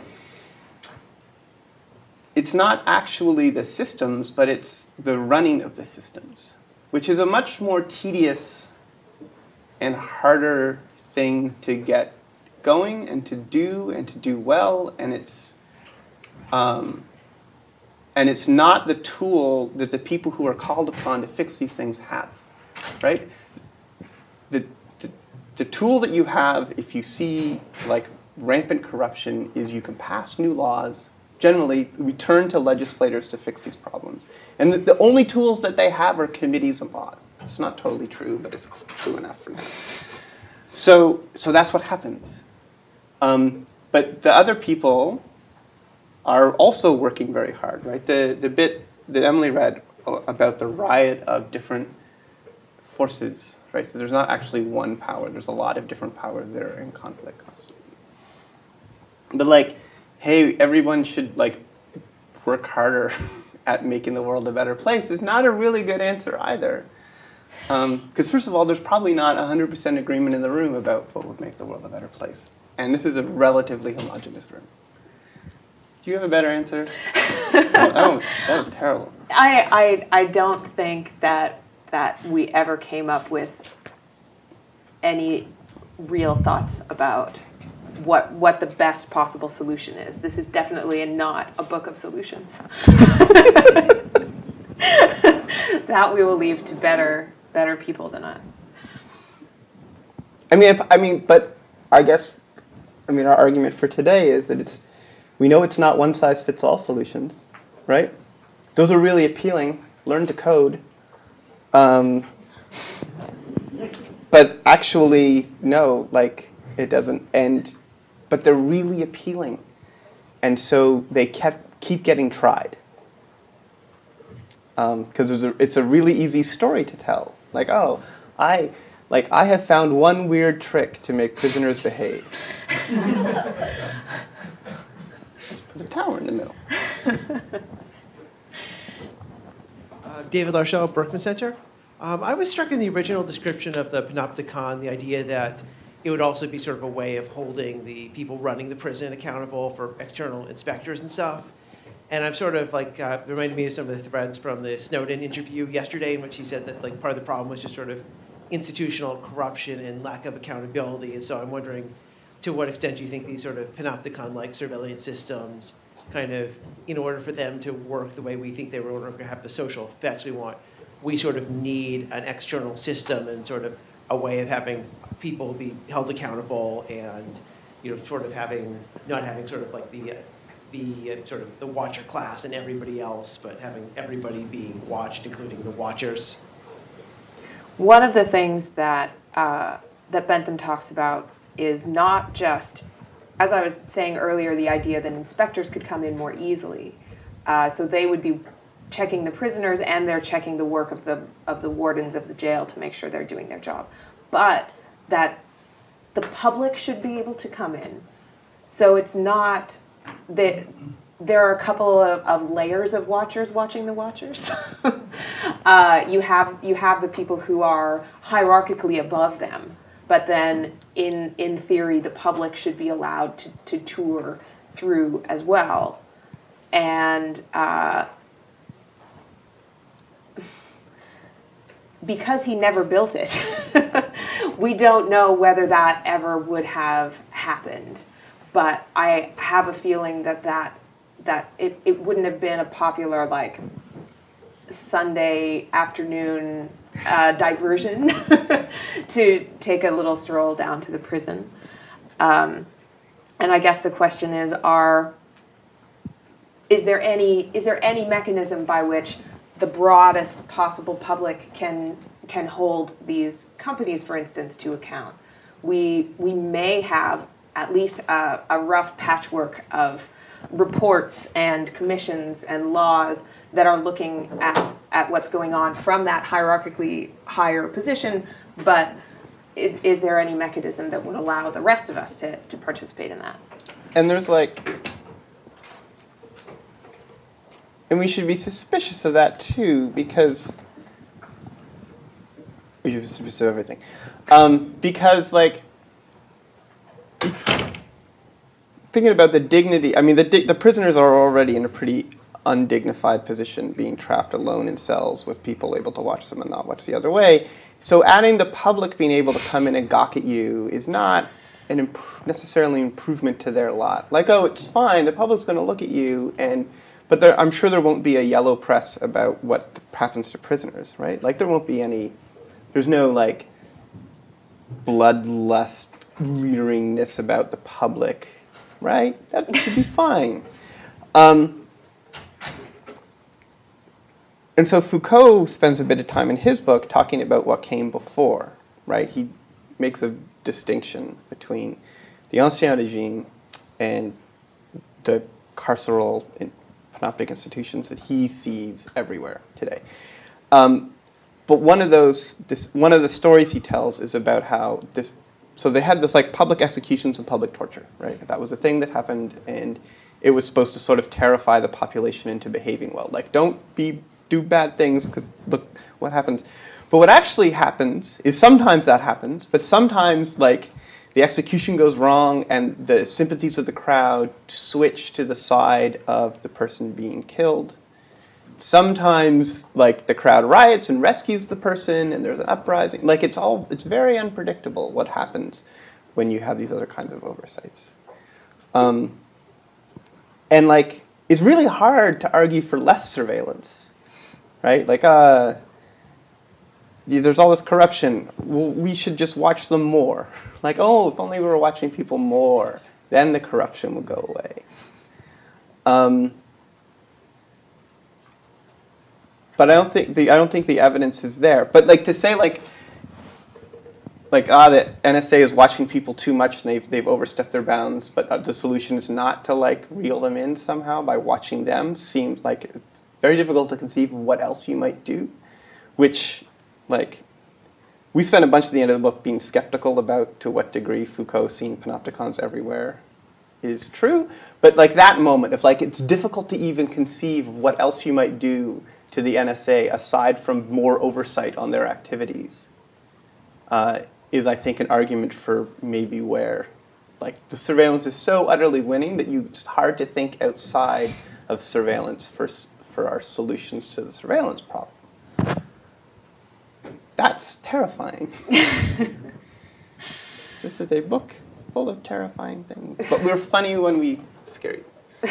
it's not actually the systems, but it's the running of the systems, which is a much more tedious and harder thing to get going and to do and to do well, and it's um, and it's not the tool that the people who are called upon to fix these things have, right? The, the, the tool that you have if you see like rampant corruption is you can pass new laws. Generally, we turn to legislators to fix these problems. And the, the only tools that they have are committees and laws. It's not totally true, but it's true enough for now. So, so that's what happens. Um, but the other people are also working very hard, right? The, the bit that Emily read about the riot of different forces, right? So there's not actually one power. There's a lot of different powers that are in conflict constantly. But like, hey, everyone should like work harder at making the world a better place is not a really good answer either. Because um, first of all, there's probably not one hundred percent agreement in the room about what would make the world a better place. And this is a relatively homogeneous room. Do you have a better answer? Oh, that, was, that was terrible. I, I, I don't think that, that we ever came up with any real thoughts about what what the best possible solution is. This is definitely not a book of solutions. That we will leave to better better people than us. I mean, I mean, but I guess, I mean, our argument for today is that it's, we know it's not one size fits all solutions, right? Those are really appealing. Learn to code. Um, but actually, no, like it doesn't end. But they're really appealing, and so they kept keep getting tried. Because um, it's a really easy story to tell. Like, oh, I like I have found one weird trick to make prisoners behave. Just put a tower in the middle. Uh, David Larshall, Berkman Center. Um, I was struck in the original description of the panopticon, the idea that it would also be sort of a way of holding the people running the prison accountable for external inspectors and stuff. And I'm sort of like, uh, reminded me of some of the threads from the Snowden interview yesterday in which he said that like part of the problem was just sort of institutional corruption and lack of accountability. And so I'm wondering to what extent do you think these sort of panopticon-like surveillance systems kind of, in order for them to work the way we think they were, in order to have the social effects we want, we sort of need an external system and sort of a way of having people be held accountable and, you know, sort of having, not having sort of like the, uh, the uh, sort of the watcher class and everybody else, but having everybody being watched, including the watchers. One of the things that, uh, that Bentham talks about is not just, as I was saying earlier, the idea that inspectors could come in more easily. Uh, so they would be checking the prisoners and they're checking the work of the, of the wardens of the jail to make sure they're doing their job. But that the public should be able to come in. So it's not that there are a couple of, of layers of watchers watching the watchers. uh, you have you have the people who are hierarchically above them, but then in in theory the public should be allowed to, to tour through as well. And uh, because he never built it, we don't know whether that ever would have happened. But I have a feeling that that, that it, it wouldn't have been a popular, like, Sunday afternoon uh, diversion to take a little stroll down to the prison. Um, and I guess the question is, are, is there any, is there any mechanism by which the broadest possible public can can hold these companies, for instance, to account? We we may have at least a, a rough patchwork of reports and commissions and laws that are looking at, at what's going on from that hierarchically higher position, but is, is there any mechanism that would allow the rest of us to, to participate in that? And there's like, and we should be suspicious of that too, because we should be suspicious of everything. Um, because like, thinking about the dignity, I mean, the, di the prisoners are already in a pretty undignified position, being trapped alone in cells with people able to watch them and not watch the other way. So adding the public being able to come in and gawk at you is not an imp necessarily improvement to their lot. Like, oh, it's fine, the public's going to look at you, and but there, I'm sure there won't be a yellow press about what happens to prisoners, right? Like, there won't be any, there's no, like, bloodlust, leaderingness about the public, right? That should be fine. Um, and so Foucault spends a bit of time in his book talking about what came before, right? He makes a distinction between the Ancien Regime and the carceral and panoptic institutions that he sees everywhere today. Um, but one of those, this, one of the stories he tells is about how this, so they had this like public executions and public torture, right? That was a thing that happened, and it was supposed to sort of terrify the population into behaving well. Like, don't be, do bad things, because look what happens. But what actually happens is sometimes that happens, but sometimes like the execution goes wrong and the sympathies of the crowd switch to the side of the person being killed. Sometimes like the crowd riots and rescues the person and there's an uprising. Like, it's all, it's very unpredictable what happens when you have these other kinds of oversights. Um, and like, it's really hard to argue for less surveillance, right? Like, uh, there's all this corruption. Well, we should just watch them more. Like, oh, if only we were watching people more, then the corruption would go away. Um, but I don't think the I don't think the evidence is there. But like to say like like ah the N S A is watching people too much and they've they've overstepped their bounds, but uh, the solution is not to like reel them in somehow by watching them seems like it's very difficult to conceive of what else you might do, which. Like, we spent a bunch of the end of the book being skeptical about to what degree Foucault seeing panopticons everywhere is true. But like that moment of like, it's difficult to even conceive of what else you might do to the N S A aside from more oversight on their activities uh, is, I think, an argument for maybe where like the surveillance is so utterly winning that you, it's hard to think outside of surveillance for, for our solutions to the surveillance problem. That's terrifying. This is a book full of terrifying things. But we're funny when we scare you.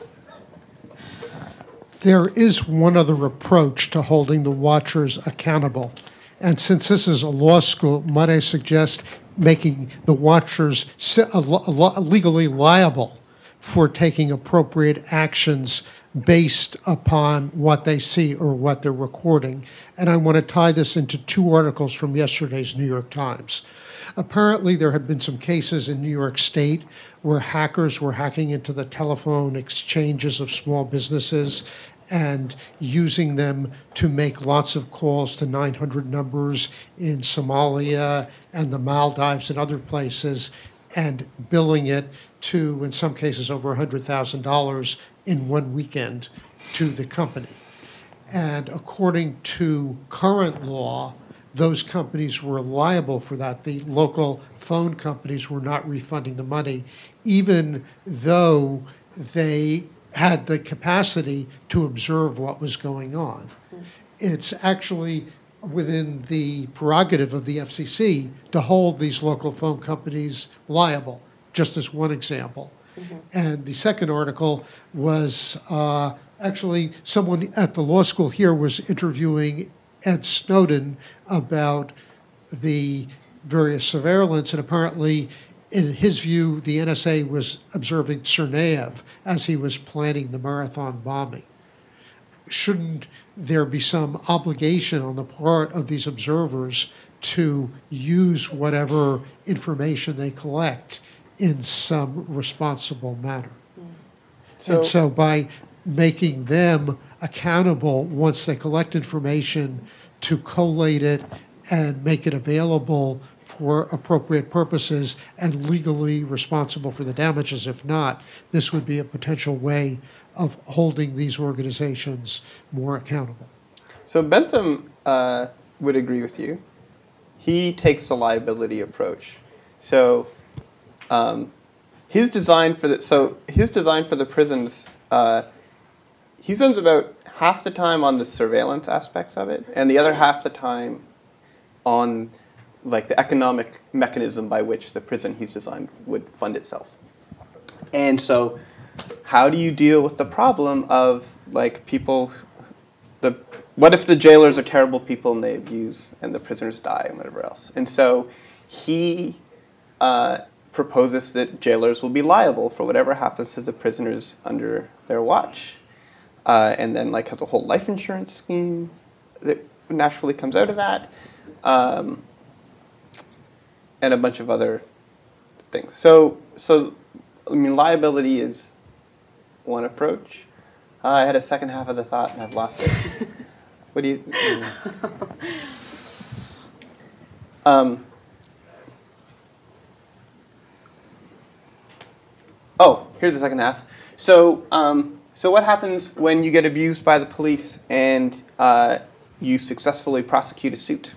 There is one other approach to holding the watchers accountable. And since this is a law school, might I suggest making the watchers legally liable for taking appropriate actions based upon what they see or what they're recording. And I want to tie this into two articles from yesterday's New York Times. Apparently, there had been some cases in New York State where hackers were hacking into the telephone exchanges of small businesses and using them to make lots of calls to nine hundred numbers in Somalia and the Maldives and other places, and billing it to, in some cases, over one hundred thousand dollars in one weekend to the company. And according to current law, those companies were liable for that. The local phone companies were not refunding the money, even though they had the capacity to observe what was going on. Mm-hmm. It's actually within the prerogative of the F C C to hold these local phone companies liable, just as one example. Mm-hmm. And the second article was uh, actually someone at the law school here was interviewing Ed Snowden about the various surveillance, and apparently, in his view, the N S A was observing Tsarnaev as he was planning the marathon bombing. Shouldn't there be some obligation on the part of these observers to use whatever information they collect in some responsible manner? So, And so by making them accountable once they collect information to collate it and make it available for appropriate purposes and legally responsible for the damages, if not, this would be a potential way of holding these organizations more accountable. so Bentham uh, would agree with you. He takes the liability approach. So um, his design for the so his design for the prisons, uh, he spends about half the time on the surveillance aspects of it, and the other half the time on like the economic mechanism by which the prison he's designed would fund itself. And so, how do you deal with the problem of like people? The what if the jailers are terrible people and they abuse and the prisoners die and whatever else? And so, he uh, proposes that jailers will be liable for whatever happens to the prisoners under their watch, uh, and then like has a whole life insurance scheme that naturally comes out of that. Um, and a bunch of other things. So, so I mean, liability is one approach. Uh, I had a second half of the thought and I've lost it. What do you? Um, oh, here's the second half. So, um, so what happens when you get abused by the police and uh, you successfully prosecute a suit?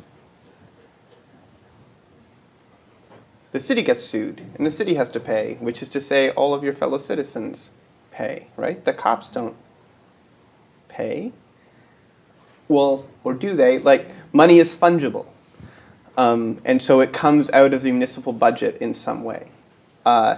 The city gets sued, and the city has to pay, which is to say all of your fellow citizens pay, right? The cops don't pay. Well, or do they? Like, money is fungible. Um, and so it comes out of the municipal budget in some way. Uh,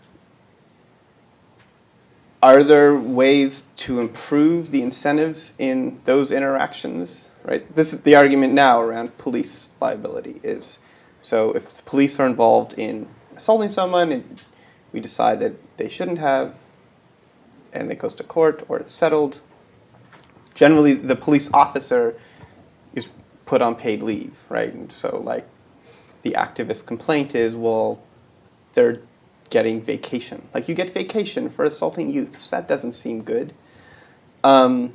are there ways to improve the incentives in those interactions, right? This is the argument now around police liability is, so if the police are involved in assaulting someone and we decide that they shouldn't have, and it goes to court or it's settled, generally the police officer is put on paid leave, right? And so like the activist complaint is, well, they're getting vacation. Like you get vacation for assaulting youths. That doesn't seem good. Um,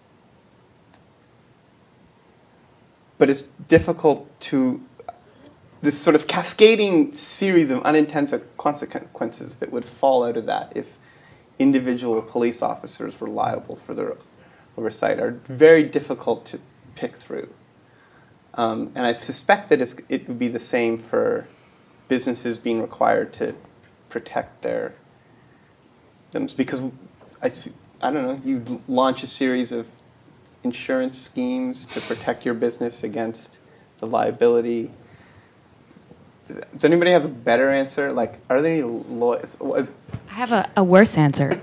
but it's difficult to, this sort of cascading series of unintended consequences that would fall out of that if individual police officers were liable for their oversight are very difficult to pick through. Um, and I suspect that it's, it would be the same for businesses being required to protect their them because I, see, I don't know, you launch a series of insurance schemes to protect your business against the liability. Does anybody have a better answer? Like, are there any laws? I have a, a worse answer,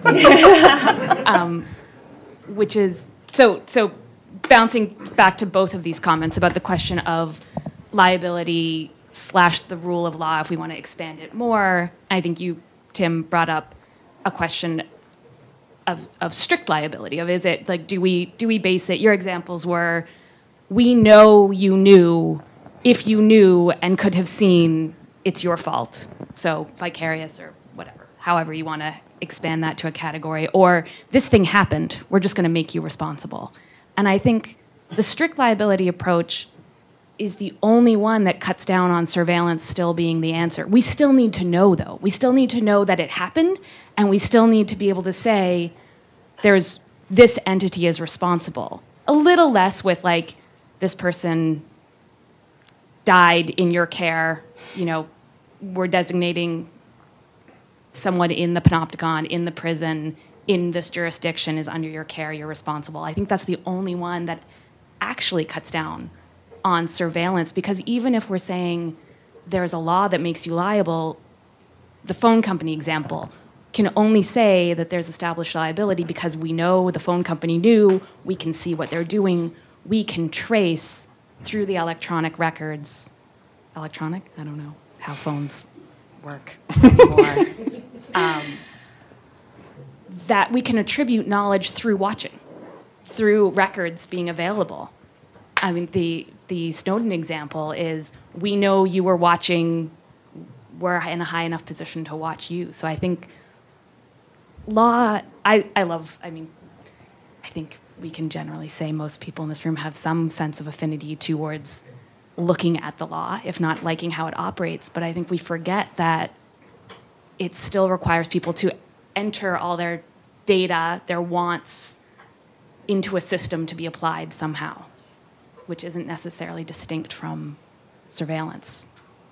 um, which is so so. Bouncing back to both of these comments about the question of liability slash the rule of law, if we want to expand it more, I think you, Tim, brought up a question of of strict liability. Of is it like do we do we base it? Your examples were, we know you knew. If you knew and could have seen, it's your fault. So vicarious or whatever, however you want to expand that to a category. Or this thing happened, we're just going to make you responsible. And I think the strict liability approach is the only one that cuts down on surveillance still being the answer. We still need to know, though. We still need to know that it happened, and we still need to be able to say, there's this entity is responsible. A little less with, like, this person died in your care, you know, we're designating someone in the panopticon, in the prison, in this jurisdiction is under your care, you're responsible. I think that's the only one that actually cuts down on surveillance, because even if we're saying there's a law that makes you liable, the phone company example can only say that there's established liability because we know the phone company knew, we can see what they're doing, we can trace through the electronic records, electronic? I don't know how phones work anymore. um, that we can attribute knowledge through watching, through records being available. I mean, the, the Snowden example is, we know you were watching, we're in a high enough position to watch you. So I think law, I, I love, I mean, I think we can generally say most people in this room have some sense of affinity towards looking at the law, if not liking how it operates. But I think we forget that it still requires people to enter all their data, their wants, into a system to be applied somehow, which isn't necessarily distinct from surveillance.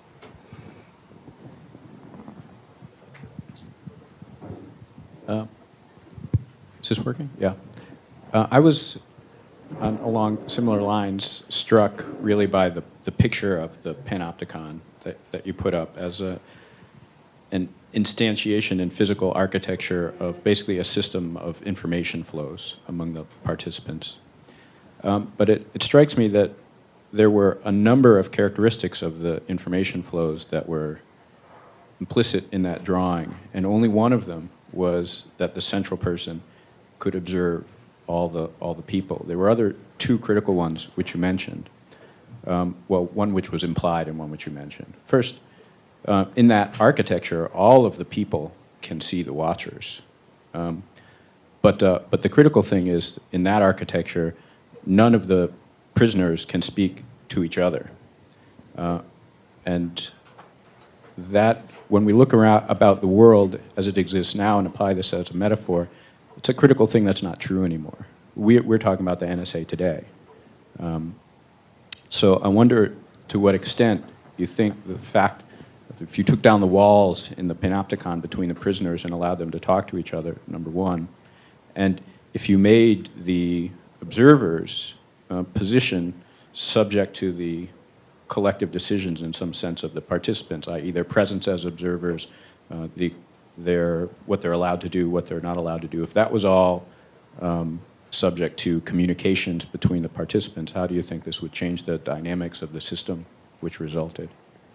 Uh, is this working? Yeah. Uh, I was, um, along similar lines, struck really by the, the picture of the panopticon that, that you put up as a, an instantiation in physical architecture of basically a system of information flows among the participants. Um, but it, it strikes me that there were a number of characteristics of the information flows that were implicit in that drawing, and only one of them was that the central person could observe all the, all the people. There were other two critical ones which you mentioned. Um, well, one which was implied and one which you mentioned. First, uh, in that architecture, all of the people can see the watchers. Um, but, uh, but the critical thing is, in that architecture, none of the prisoners can speak to each other. Uh, and that, when we look around about the world as it exists now and apply this as a metaphor, it's a critical thing that's not true anymore. We, we're talking about the N S A today. Um, so I wonder to what extent you think the fact, if you took down the walls in the panopticon between the prisoners and allowed them to talk to each other, number one, and if you made the observers' uh, position subject to the collective decisions in some sense of the participants, that is their presence as observers, uh, the, their, what they're allowed to do, what they're not allowed to do. If that was all um, subject to communications between the participants, how do you think this would change the dynamics of the system which resulted?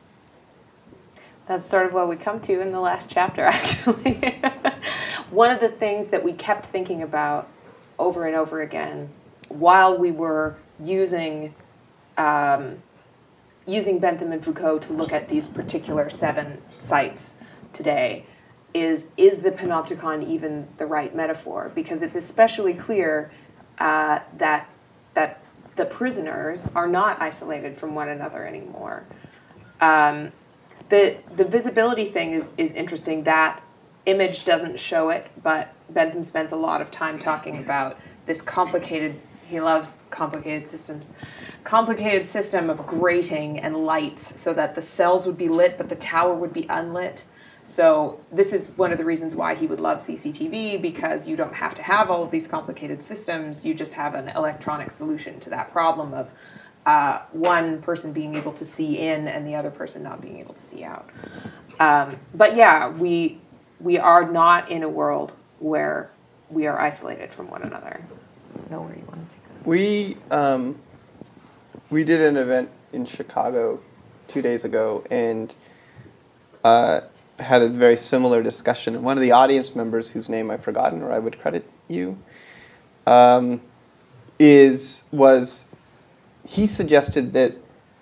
That's sort of what we come to in the last chapter, actually. One of the things that we kept thinking about over and over again while we were using um, using Bentham and Foucault to look at these particular seven sites today is, is the panopticon even the right metaphor? Because it's especially clear uh, that, that the prisoners are not isolated from one another anymore. Um, the, the visibility thing is, is interesting. That image doesn't show it, but Bentham spends a lot of time talking about this complicated, he loves complicated systems, complicated system of grating and lights so that the cells would be lit but the tower would be unlit. So this is one of the reasons why he would love C C T V, because you don't have to have all of these complicated systems. You just have an electronic solution to that problem of uh, one person being able to see in and the other person not being able to see out. Um, but yeah, we, we are not in a world where we are isolated from one another. I don't know where you want to think of. We, um, we did an event in Chicago two days ago and uh, had a very similar discussion. And one of the audience members, whose name I've forgotten, or I would credit you, um, is, was, he suggested that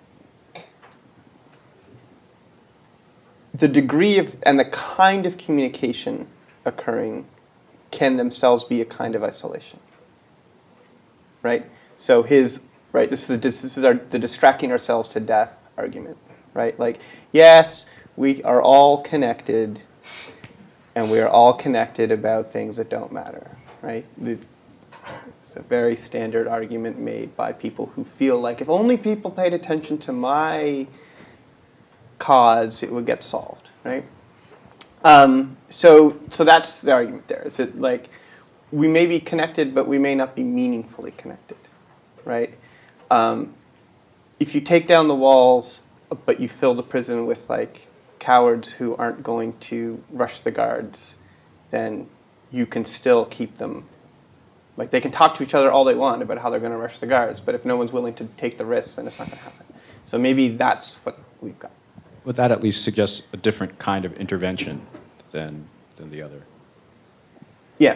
the degree of, and the kind of communication occurring can themselves be a kind of isolation. Right? So his, right, this is, the, this is our, the distracting ourselves to death argument, right? Like, yes, we are all connected, and we are all connected about things that don't matter, right? It's a very standard argument made by people who feel like if only people paid attention to my cause, it would get solved, right? Um, so, so that's the argument there. Is that like, we may be connected, but we may not be meaningfully connected, right? Um, if you take down the walls, but you fill the prison with like cowards who aren't going to rush the guards, then you can still keep them, like they can talk to each other all they want about how they're going to rush the guards, but if no one's willing to take the risks, then it's not going to happen. So maybe that's what we've got. But that at least suggests a different kind of intervention than, than the other. Yeah.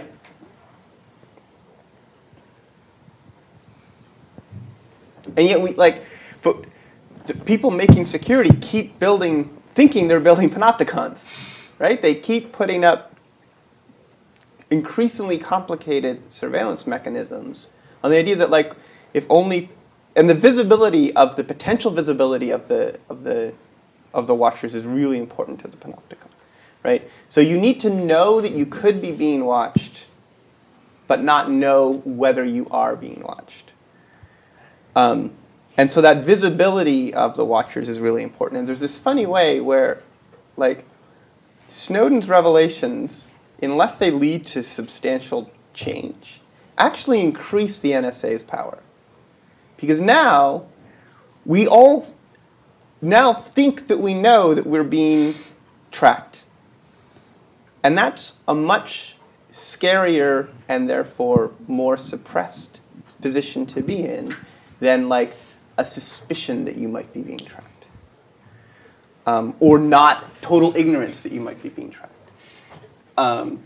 And yet we, like, but the people making security keep building, thinking they're building panopticons, right? They keep putting up increasingly complicated surveillance mechanisms, on the idea that like if only, and the visibility of the potential visibility of the of the of the watchers is really important to the panopticon, right? So you need to know that you could be being watched, but not know whether you are being watched. Um, and so that visibility of the watchers is really important. And there's this funny way where, like, Snowden's revelations, unless they lead to substantial change, actually increase the N S A's power. Because now, we all now think that we know that we're being tracked. And that's a much scarier and therefore more suppressed position to be in than like a suspicion that you might be being tracked. Um, or not total ignorance that you might be being tracked. Um,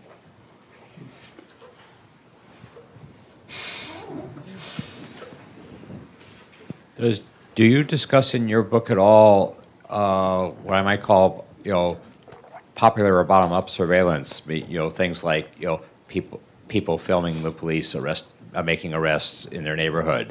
Does, do you discuss in your book at all uh, what I might call, you know, popular or bottom-up surveillance? You know, things like, you know, people people filming the police arrest, uh, making arrests in their neighborhood.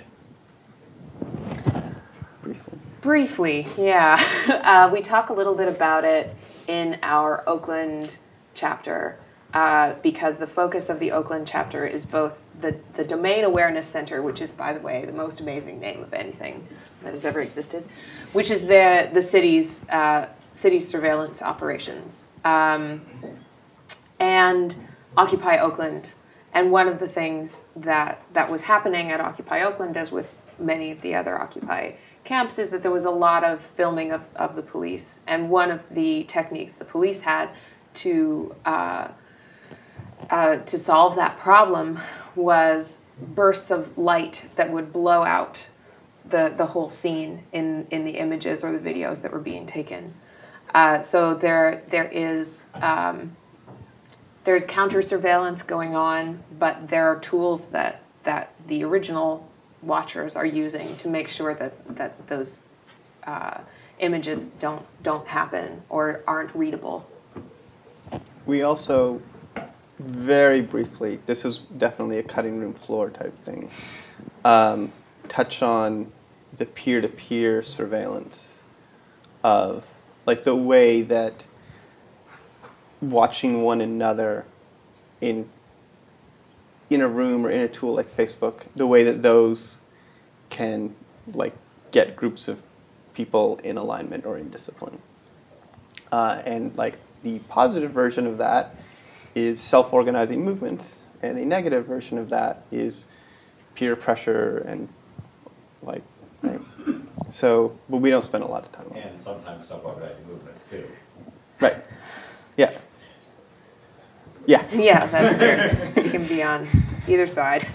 Briefly, yeah. Uh, we talk a little bit about it in our Oakland chapter uh, because the focus of the Oakland chapter is both the, the Domain Awareness Center, which is, by the way, the most amazing name of anything that has ever existed, which is the, the city's, uh, city's surveillance operations, um, and Occupy Oakland. And one of the things that, that was happening at Occupy Oakland, as with many of the other Occupy camps, is that there was a lot of filming of, of the police. And one of the techniques the police had to uh, uh, to solve that problem was bursts of light that would blow out the, the whole scene in, in the images or the videos that were being taken. Uh, so there there is um, there's counter surveillance going on, but there are tools that that the original watchers are using to make sure that that those uh, images don't don't happen or aren't readable. We also, very briefly, this is definitely a cutting room floor type thing, um, touch on the peer-to-peer surveillance of, like, the way that watching one another in in a room or in a tool like Facebook, the way that those can, like, get groups of people in alignment or in discipline. Uh, and, like, the positive version of that is self-organizing movements, and the negative version of that is peer pressure and, like, right? So, but we don't spend a lot of time on it. And sometimes self-organizing movements, too. Right. Yeah. Yeah. Yeah, that's true. You can be on either side.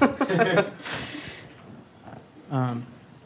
um,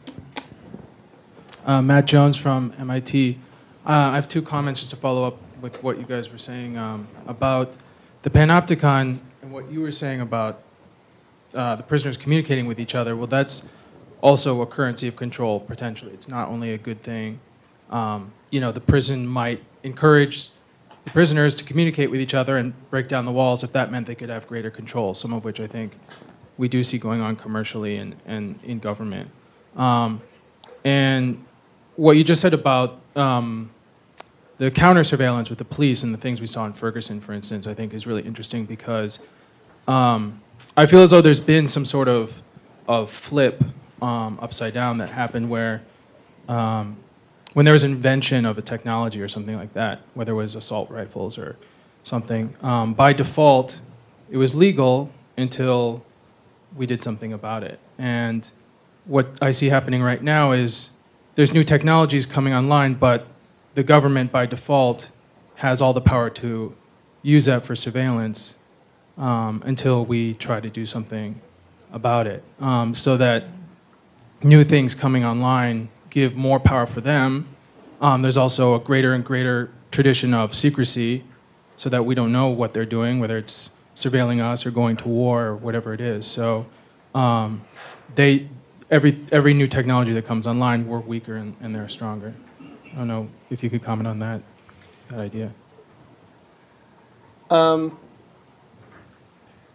uh, Matt Jones from M I T. Uh, I have two comments just to follow up with what you guys were saying um, about the panopticon and what you were saying about uh, the prisoners communicating with each other. Well, that's also a currency of control, potentially. It's not only a good thing. Um, you know, the prison might encourage the prisoners to communicate with each other and break down the walls if that meant they could have greater control, some of which I think we do see going on commercially and, and in government. Um, and what you just said about um, the counter-surveillance with the police and the things we saw in Ferguson, for instance, I think is really interesting because um, I feel as though there's been some sort of, of flip um, upside down that happened where um, when there was an invention of a technology or something like that, whether it was assault rifles or something, um, by default, it was legal until we did something about it. And what I see happening right now is there's new technologies coming online, but the government, by default, has all the power to use that for surveillance um, until we try to do something about it. Um, so that new things coming online give more power for them. Um, there's also a greater and greater tradition of secrecy so that we don't know what they're doing, whether it's surveilling us or going to war or whatever it is. So um, they, every, every new technology that comes online, we're weaker and, and they're stronger. I don't know if you could comment on that, that idea. Um,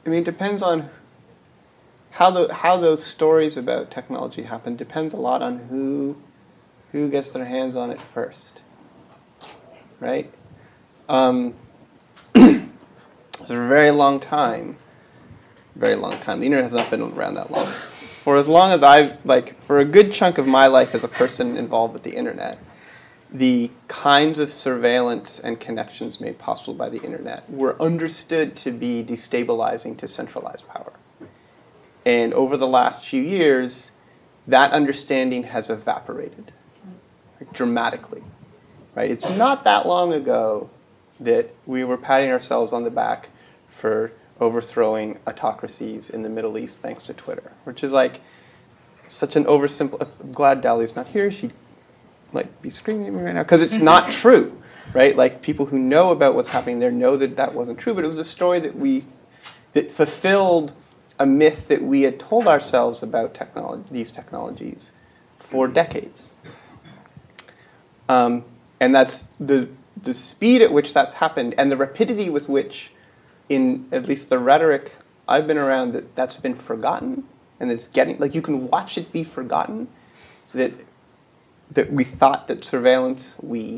I mean, it depends on how the how those stories about technology happen. Depends a lot on who who gets their hands on it first, right? Um, for a very long time, very long time. The internet has not been around that long. For as long as I've, like, for a good chunk of my life as a person involved with the internet, the kinds of surveillance and connections made possible by the internet were understood to be destabilizing to centralized power. And over the last few years, that understanding has evaporated, like, dramatically. Right? It's not that long ago that we were patting ourselves on the back for overthrowing autocracies in the Middle East thanks to Twitter, which is like such an oversimple. I'm glad Dali's not here. She'd like be screaming at me right now because it's not true, right? Like, people who know about what's happening there know that that wasn't true, but it was a story that we that fulfilled a myth that we had told ourselves about technology, these technologies, for decades. Um, and that's the the speed at which that's happened and the rapidity with which, in at least the rhetoric I've been around, that that's been forgotten and that it's getting, like, you can watch it be forgotten, that that we thought that surveillance, we,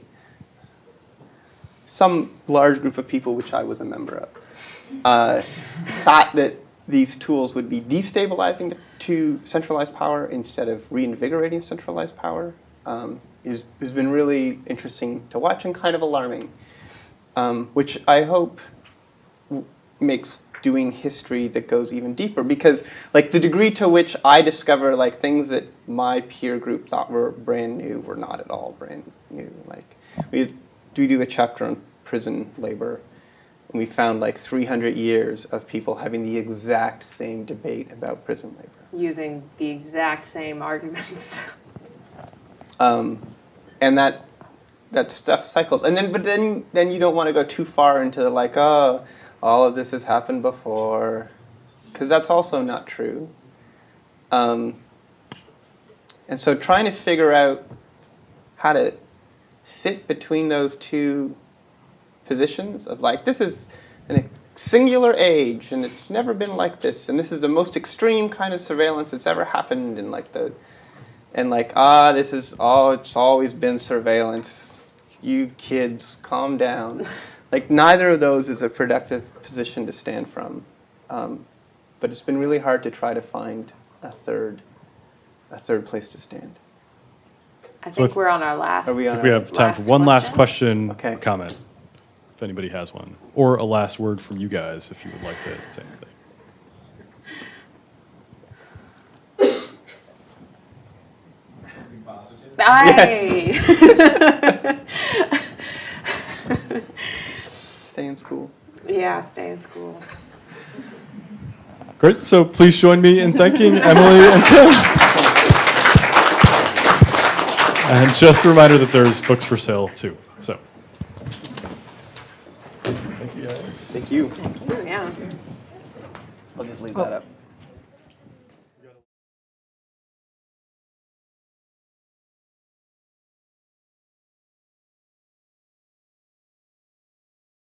some large group of people, which I was a member of, uh, thought that these tools would be destabilizing to, to centralized power instead of reinvigorating centralized power, um, is, has been really interesting to watch and kind of alarming, um, which I hope makes doing history that goes even deeper, because, like, the degree to which I discover, like, things that my peer group thought were brand new were not at all brand new. Like, we do do a chapter on prison labor, and we found like three hundred years of people having the exact same debate about prison labor, using the exact same arguments. um, and that that stuff cycles, and then but then then you don't want to go too far into the, like, oh, all of this has happened before, because that's also not true. Um, and so trying to figure out how to sit between those two positions of, like, this is a singular age and it's never been like this, and this is the most extreme kind of surveillance that's ever happened, and like the and like ah this is oh it's always been surveillance, you kids calm down. Like, neither of those is a productive position to stand from, um, but it's been really hard to try to find a third, a third place to stand. I So think if- we're on our last. Are we on If we our have time for last one last question? question, Okay. comment, if anybody has one, or a last word from you guys, if you would like to say anything. Aye. Stay in school. Yeah, stay in school. Great. So please join me in thanking Emily and Tim. And just a reminder that there's books for sale too. So. Thank you guys. Thank you. Thank you, yeah. I'll just leave that up.